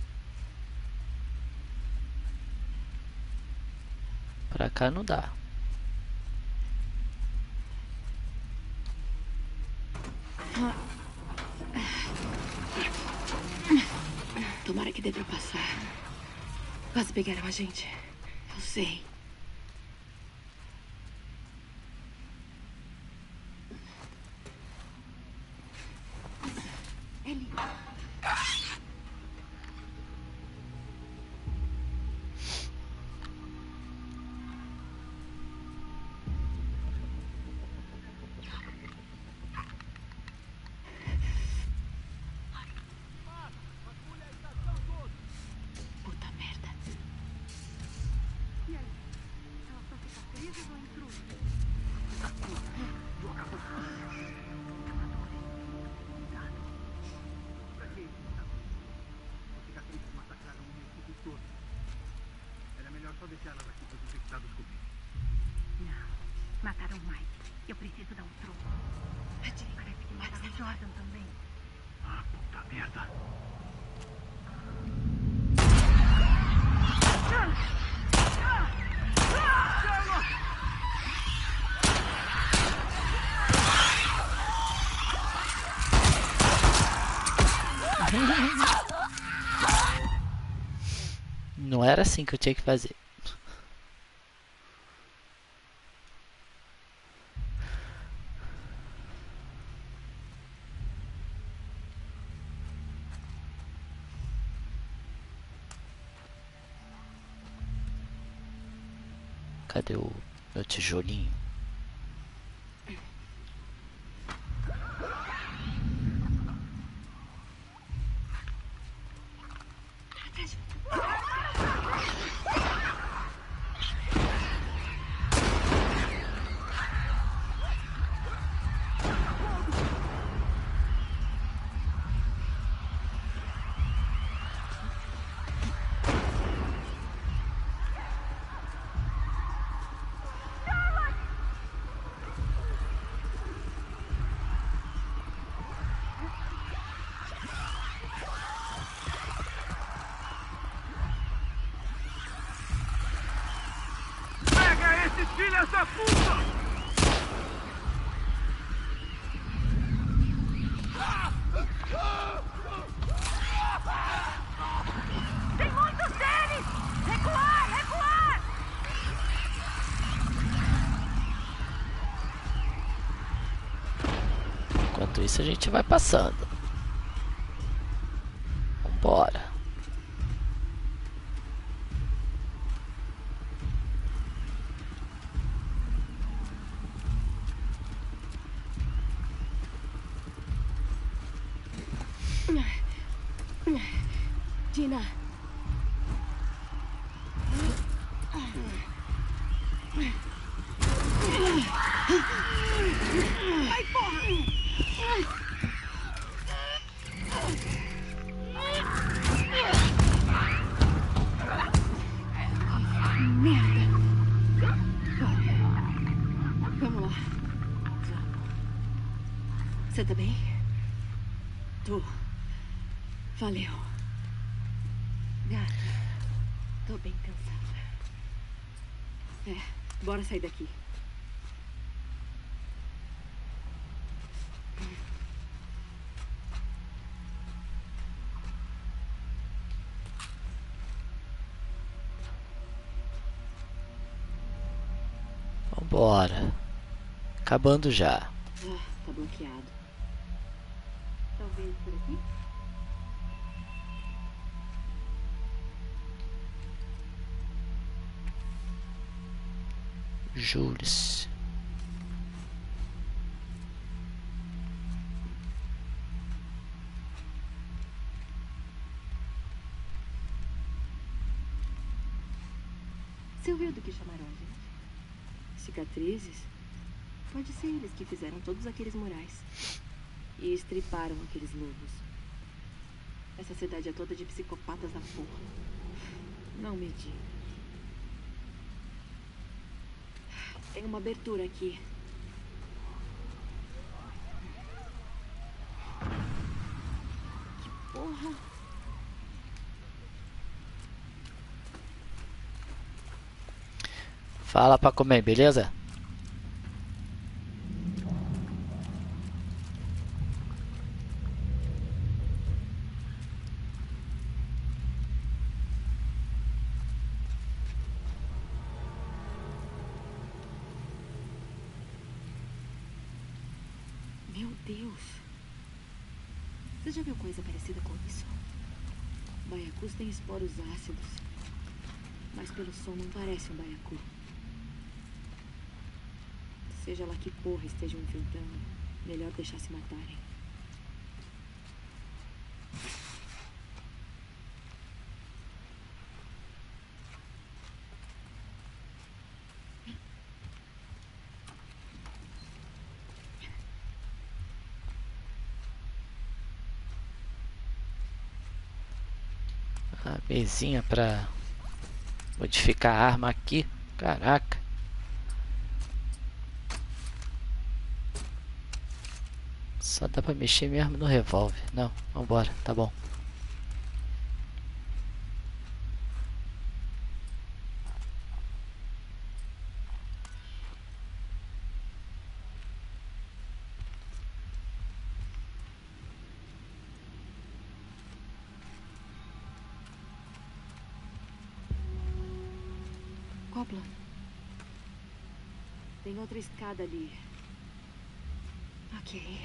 Pra cá não dá. Tomara que dê pra passar. Quase pegaram a gente. Eu sei. Ellie. Puta merda. Cicatrizes massacraram o meu equipe todo. Era melhor só deixar elas aqui para os infectados comigo. Não. Mataram o Mike. Eu preciso dar um troco. Parece que mataram o Jordan também. Ah, puta merda. Não era assim que eu tinha que fazer. Cadê o meu tijolinho? Pega esses filhos da puta! Tem muitos deles! Recuar! Recuar! Enquanto isso a gente vai passando. Vambora. Dina. Vai, porra! Merda. Vamos lá. Você tá bem? Tô. Valeu. Gata. Tô bem cansada. Bora sair daqui. Vambora. Acabando já. Tá bloqueado. Talvez por aqui? Jules. Você ouviu do que chamaram a gente? Cicatrizes? Pode ser eles que fizeram todos aqueles murais. E estriparam aqueles lobos. Essa cidade é toda de psicopatas da porra. Não me diga. Tem uma abertura aqui. Que porra? Fala pra comer, beleza? Meu Deus. Você já viu coisa parecida com isso? Baiacus tem esporos ácidos. Mas pelo som não parece um baiacu. Seja lá que porra estejam enfrentando, melhor deixar se matarem. A mesinha pra modificar a arma aqui. Caraca. Só dá pra mexer mesmo no revólver. Não, vambora, tá bom. Copla. Tem outra escada ali. Ok.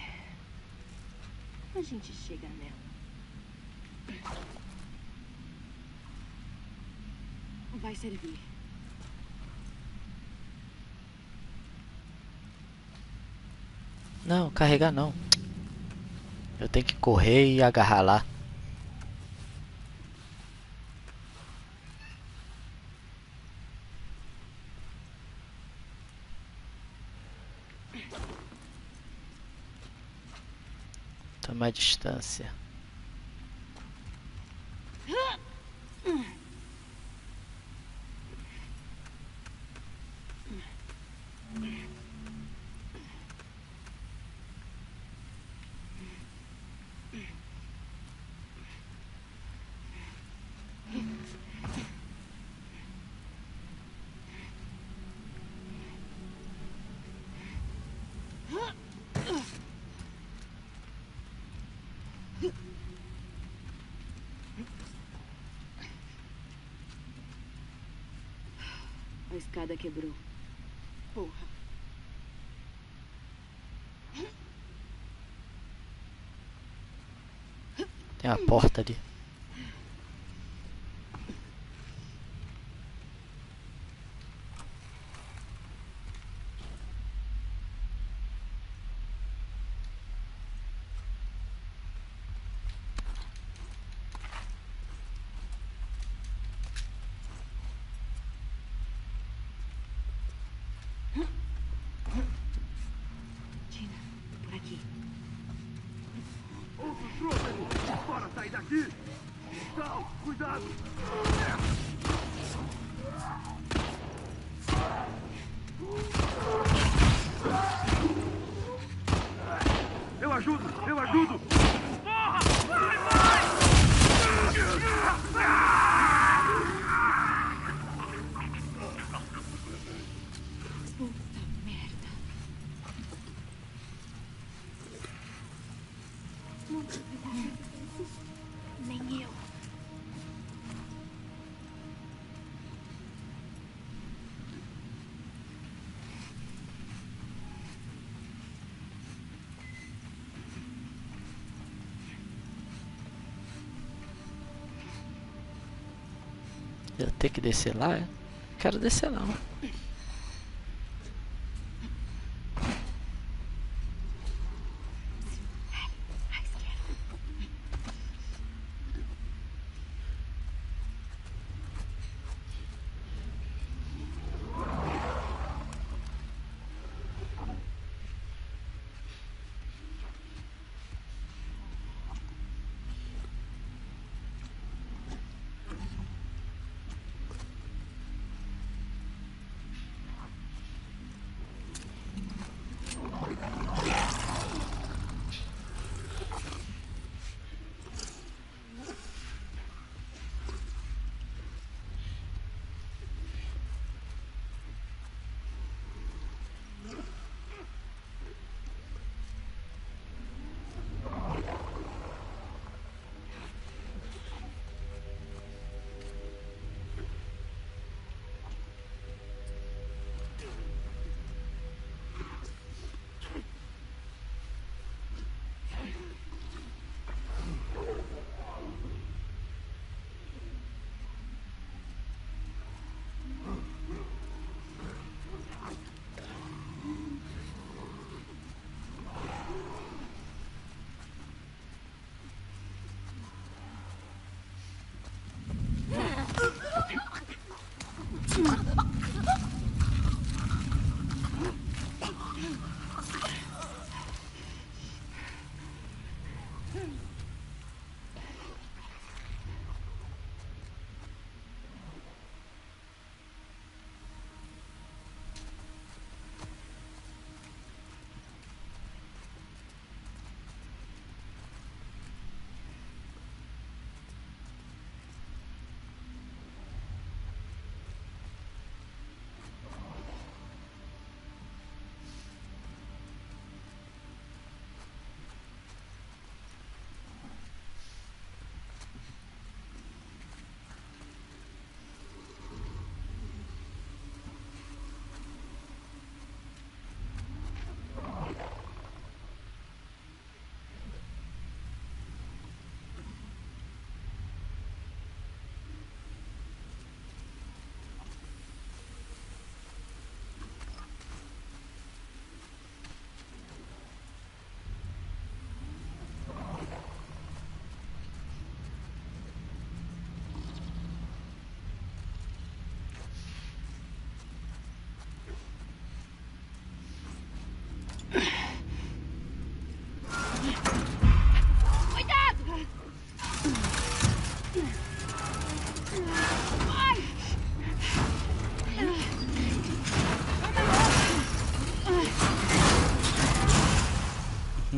A gente chega nela. Vai servir. Não, carregar não. Eu tenho que correr e agarrar lá. Tomar distância. A escada quebrou. Porra. Tem uma porta ali. Tina, por aqui. Outro trôpego! Bora sair daqui! Sal, cuidado! Eu ajudo! Eu ajudo! Porra! Vai, vai! Puta merda. Não devia fazer isso. Nem eu. Eu tenho que descer lá? Não quero descer não. À esquerda.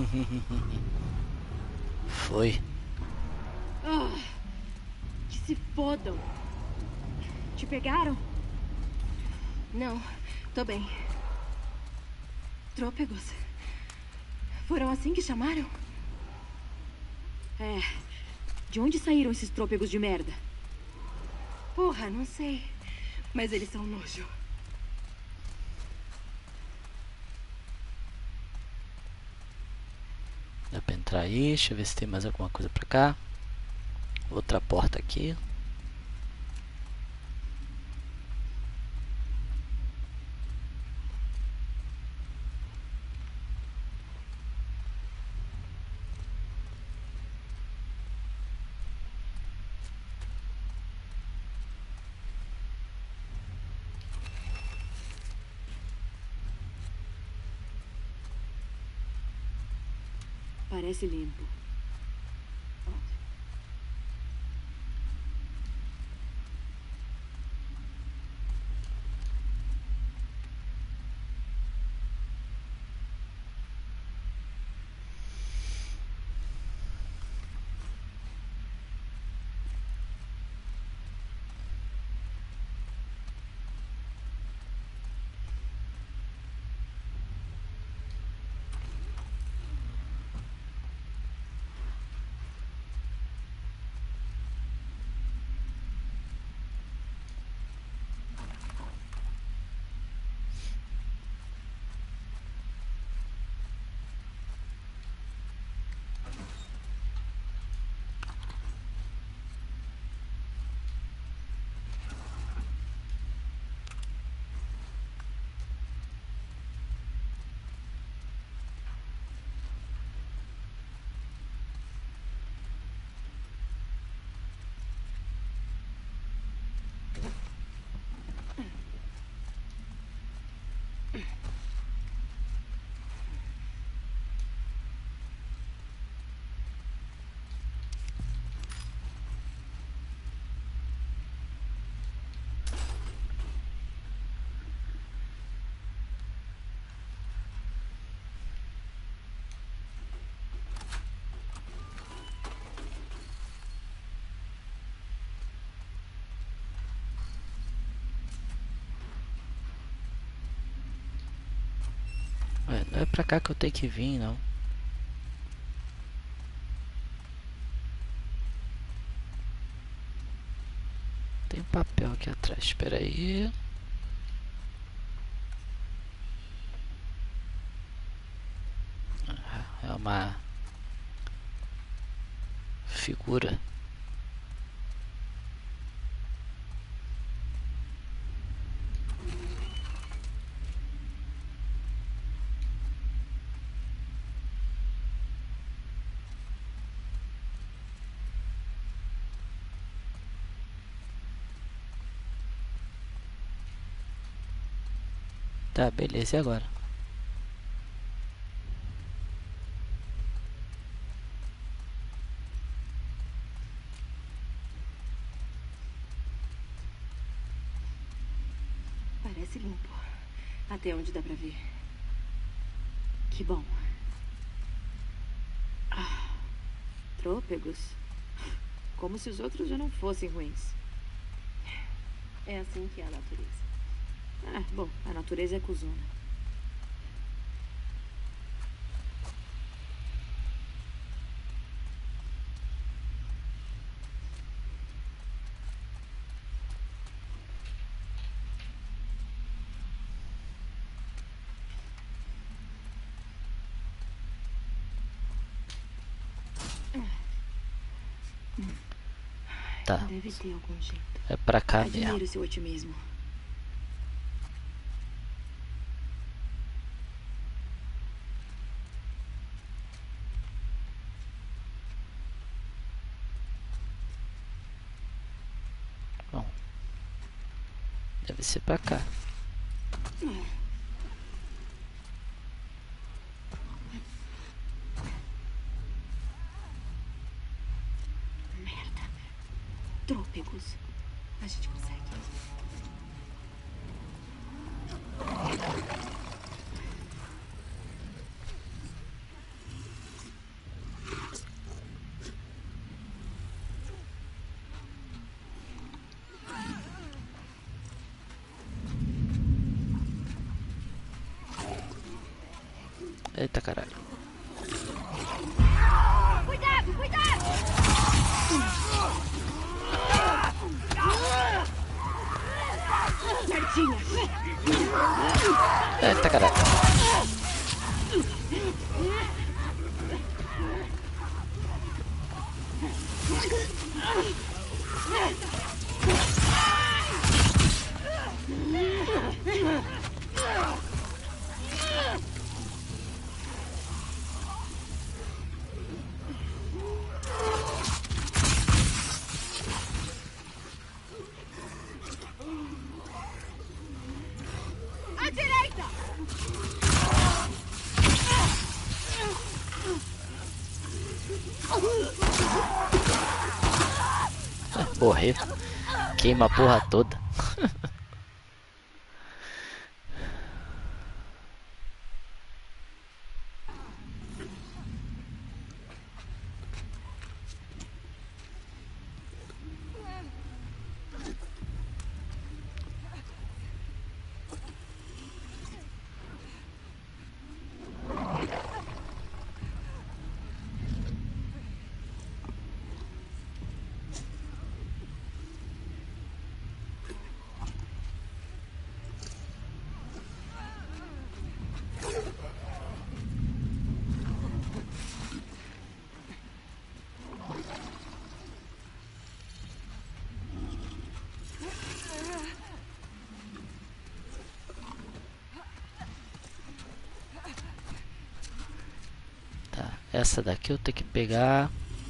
Foi. Que se fodam. Te pegaram? Não, tô bem. Trôpegos. Foram assim que chamaram? É. De onde saíram esses trôpegos de merda? Porra, não sei. Mas eles são nojo. Dá pra entrar aí. Deixa eu ver se tem mais alguma coisa pra cá. Outra porta aqui. Parece limpo. Não é pra cá que eu tenho que vir, não. Tem um papel aqui atrás, espera aí. É uma figura. Tá, beleza, e agora? Parece limpo. Até onde dá pra ver. Que bom. Trôpegos. Como se os outros já não fossem ruins. É assim que é a natureza. Bom, a natureza é cuzona. Tá. Deve ter algum jeito. É pra cá mesmo. Admiro seu otimismo. Bom, deve ser pra cá. Merda. Trôpegos. A gente consegue. Eita caralho. Cuidado, cuidado! Certinha. Eita caralho. À direita! Morreu. Queima a porra toda. Tá, essa daqui eu tenho que pegar.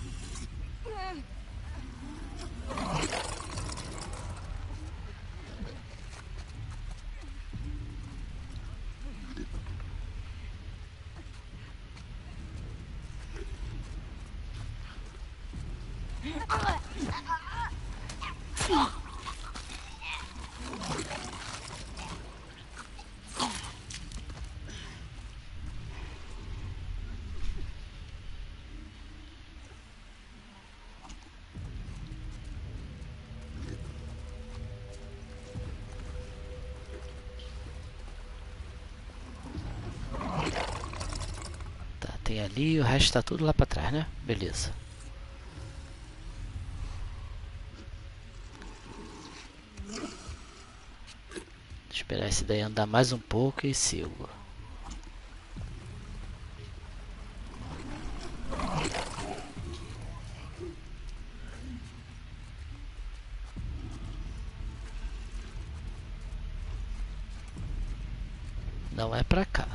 Tá, tem ali, o resto tá tudo lá pra trás, né? Beleza. Esperar esse daí andar mais um pouco e sigo. Não é pra cá.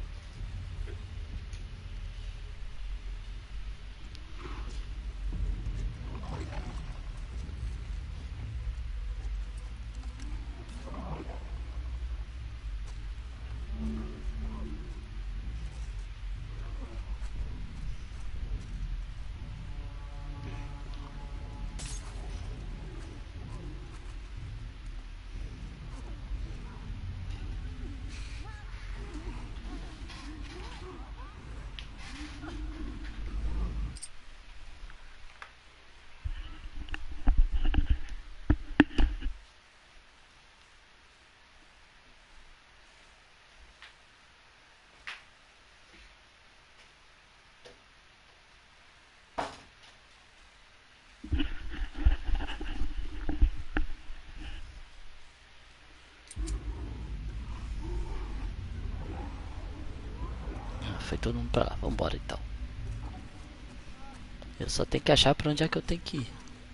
Foi todo mundo pra lá. Vambora então. Eu só tenho que achar pra onde é que eu tenho que ir.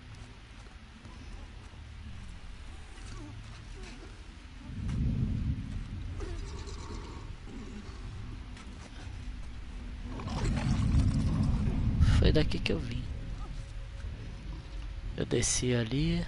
Foi daqui que eu vim. Eu desci ali.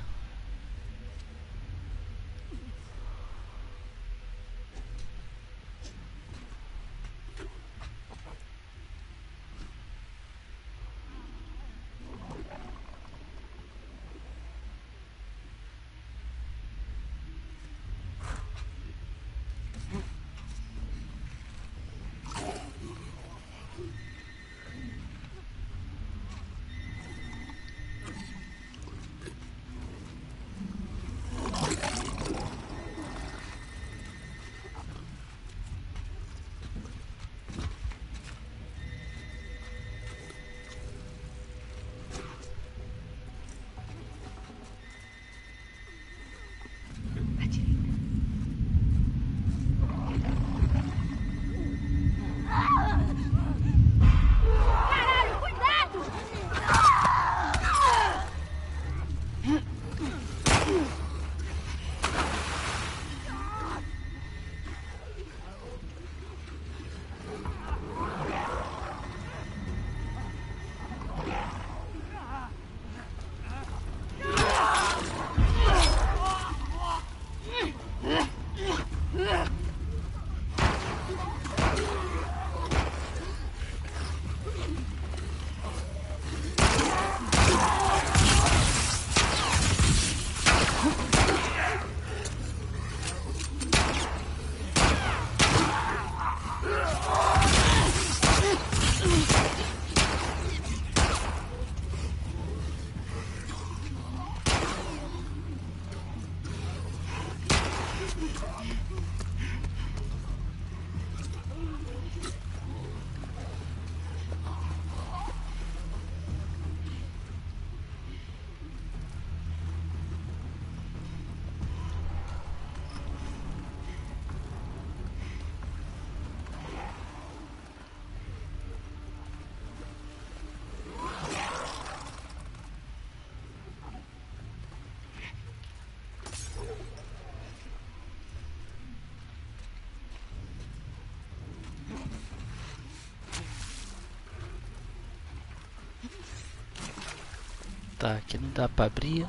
Tá, aqui não dá pra abrir.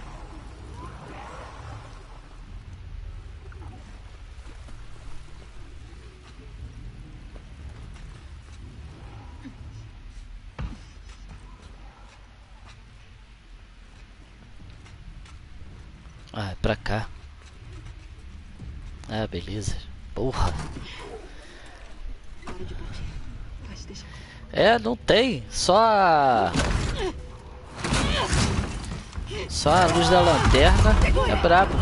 Ah, é pra cá. Ah, beleza. Porra. Para de bater. Pode deixar. É, não tem. Só a luz da lanterna é brabo.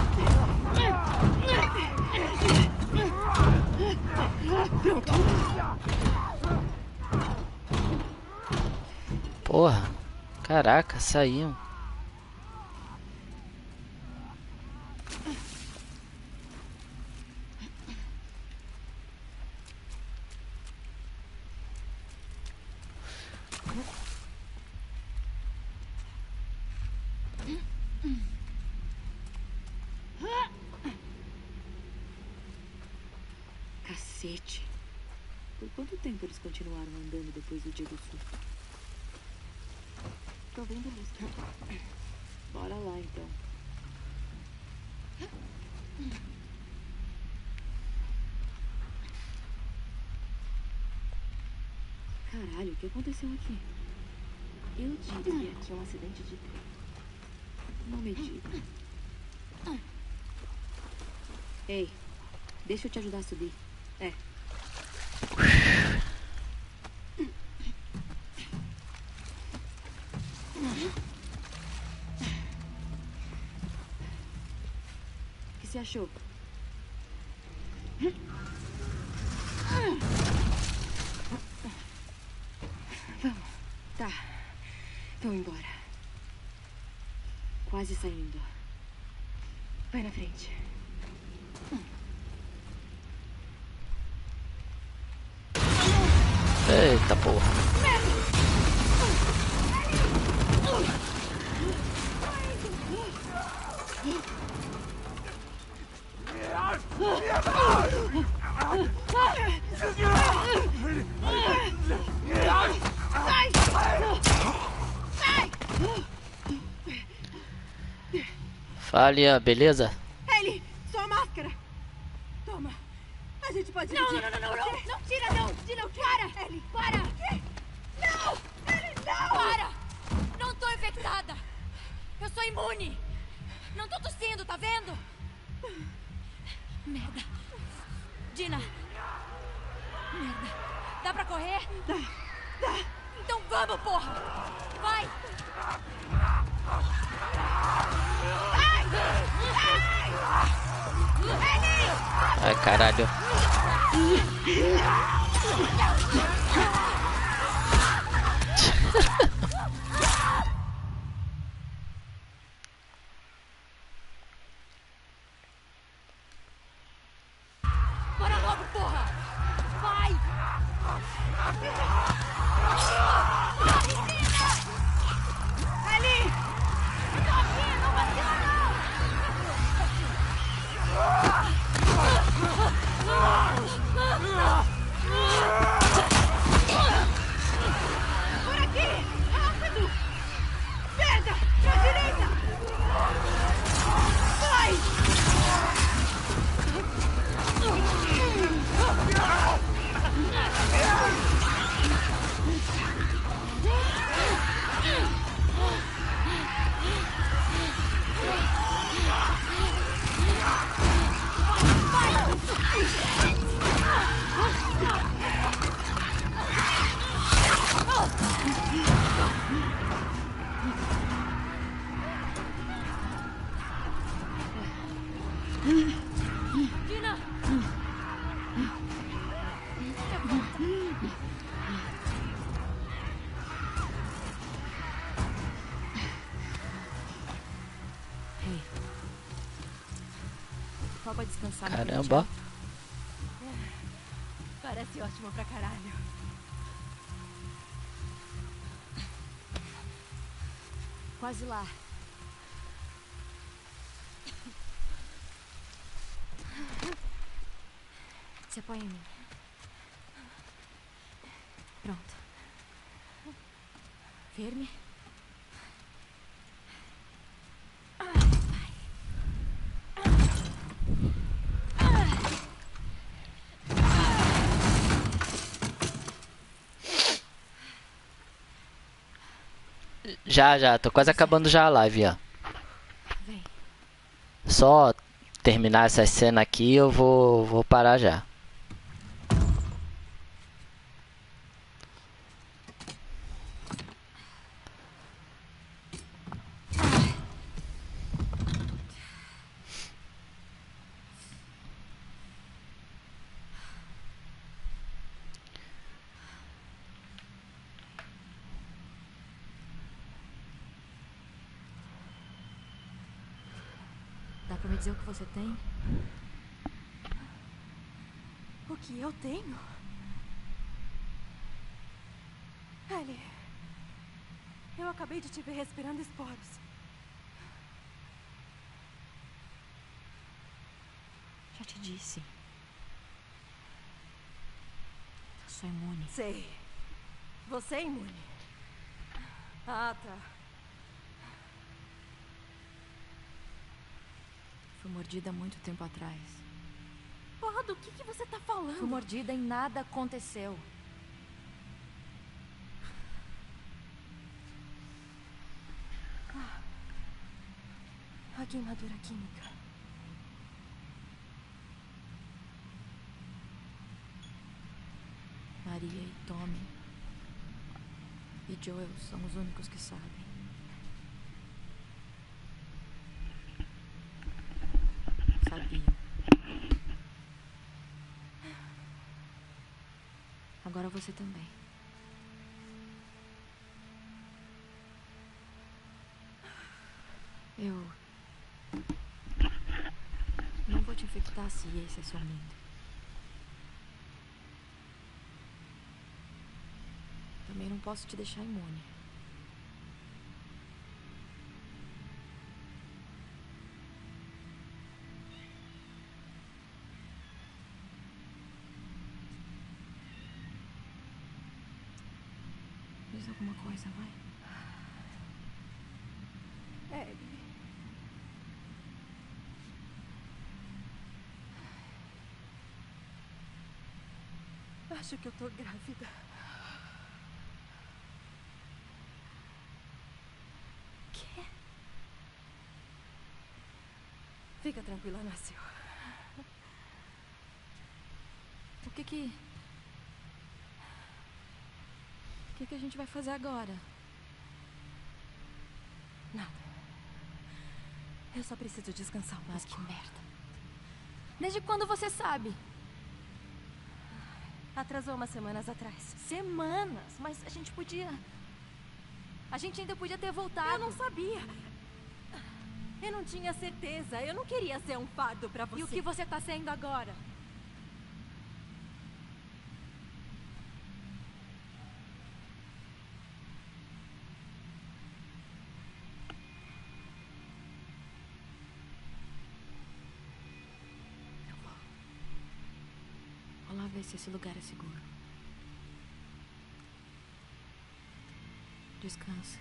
Porra. Caraca, saíam. Cacete. Por quanto tempo eles continuaram andando depois do dia do surto? Tô vendo isso. Bora lá, então. Caralho, o que aconteceu aqui? Eu diria que é um acidente de trem. Não me diga. Ei, deixa eu te ajudar a subir. É. O que você achou? Vamos. Tá. Vamos embora. Quase saindo. Vai na frente. Eita porra. Fale, beleza? Ellie, sua máscara. Toma. A gente pode dividir. Não tira, não! Dylan, para! Ellie, Para! não! Ellie, não! Para! Não tô infectada! Eu sou imune! Não tô tossindo, tá vendo? Merda! Dina! Merda! Dá pra correr? Dá. Então vamos, porra! Vai! Ai, caralho. Bora logo, porra! Vai! Ellie! Tô aqui, não vacila Por aqui! Rápido! Merda! Pra direita! Vai! Dina! Hey. Só pra descansar. Caramba. Parece ótimo pra caralho. Quase lá. Se apoia em mim. Pronto. Firme. Já, tô quase acabando já a live, ó. Vem. Só terminar essa cena aqui eu vou parar já. Dá pra me dizer o que você tem? O que eu tenho? Ellie, eu acabei de te ver respirando esporos. Já te disse. Eu sou imune. Sei. Você é imune. Ah, tá. Fui mordida há muito tempo atrás. Porra, do que você tá falando? Fui mordida e nada aconteceu. A queimadura química. Maria e Tommy e Joel são os únicos que sabem. Sabiam. Agora você também. Eu não vou te infectar se esse é seu medo. Também não posso te deixar imune. Diz alguma coisa, vai. Ellie. Acho que eu tô grávida. Quê? Fica tranquila, nasceu. O que a gente vai fazer agora? Nada. Eu só preciso descansar um Mas pouco. que merda. Desde quando você sabe? Atrasou umas semanas atrás. Semanas? Mas a gente podia... A gente ainda podia ter voltado. Eu não sabia. Eu não tinha certeza. Eu não queria ser um fardo pra você. E o que você tá sendo agora? Vou lá ver se esse lugar é seguro. Descansa.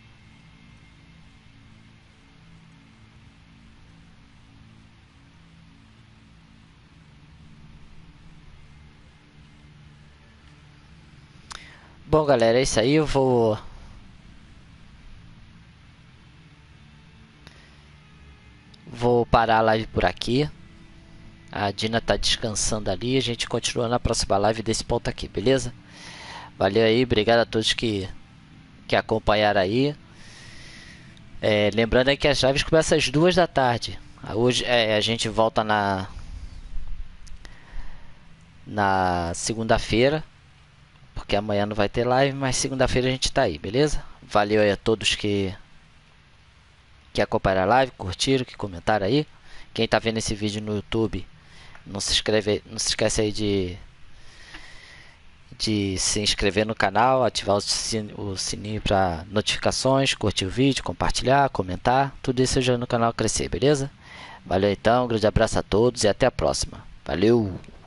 Bom, galera, é isso aí. Eu vou parar a live por aqui. A Dina tá descansando ali. A gente continua na próxima live desse ponto aqui, beleza? Valeu aí, obrigado a todos que acompanharam aí. Lembrando aí que as lives começam às 2 da tarde. Hoje a gente volta na segunda-feira, porque amanhã não vai ter live, mas segunda-feira a gente tá aí, beleza? Valeu aí a todos que acompanharam a live, curtiram, que comentaram aí. Quem tá vendo esse vídeo no YouTube, não se esquece aí de se inscrever no canal, ativar o sininho para notificações, curtir o vídeo, compartilhar, comentar, tudo isso ajuda no canal a crescer, beleza? Valeu então, um grande abraço a todos e até a próxima. Valeu!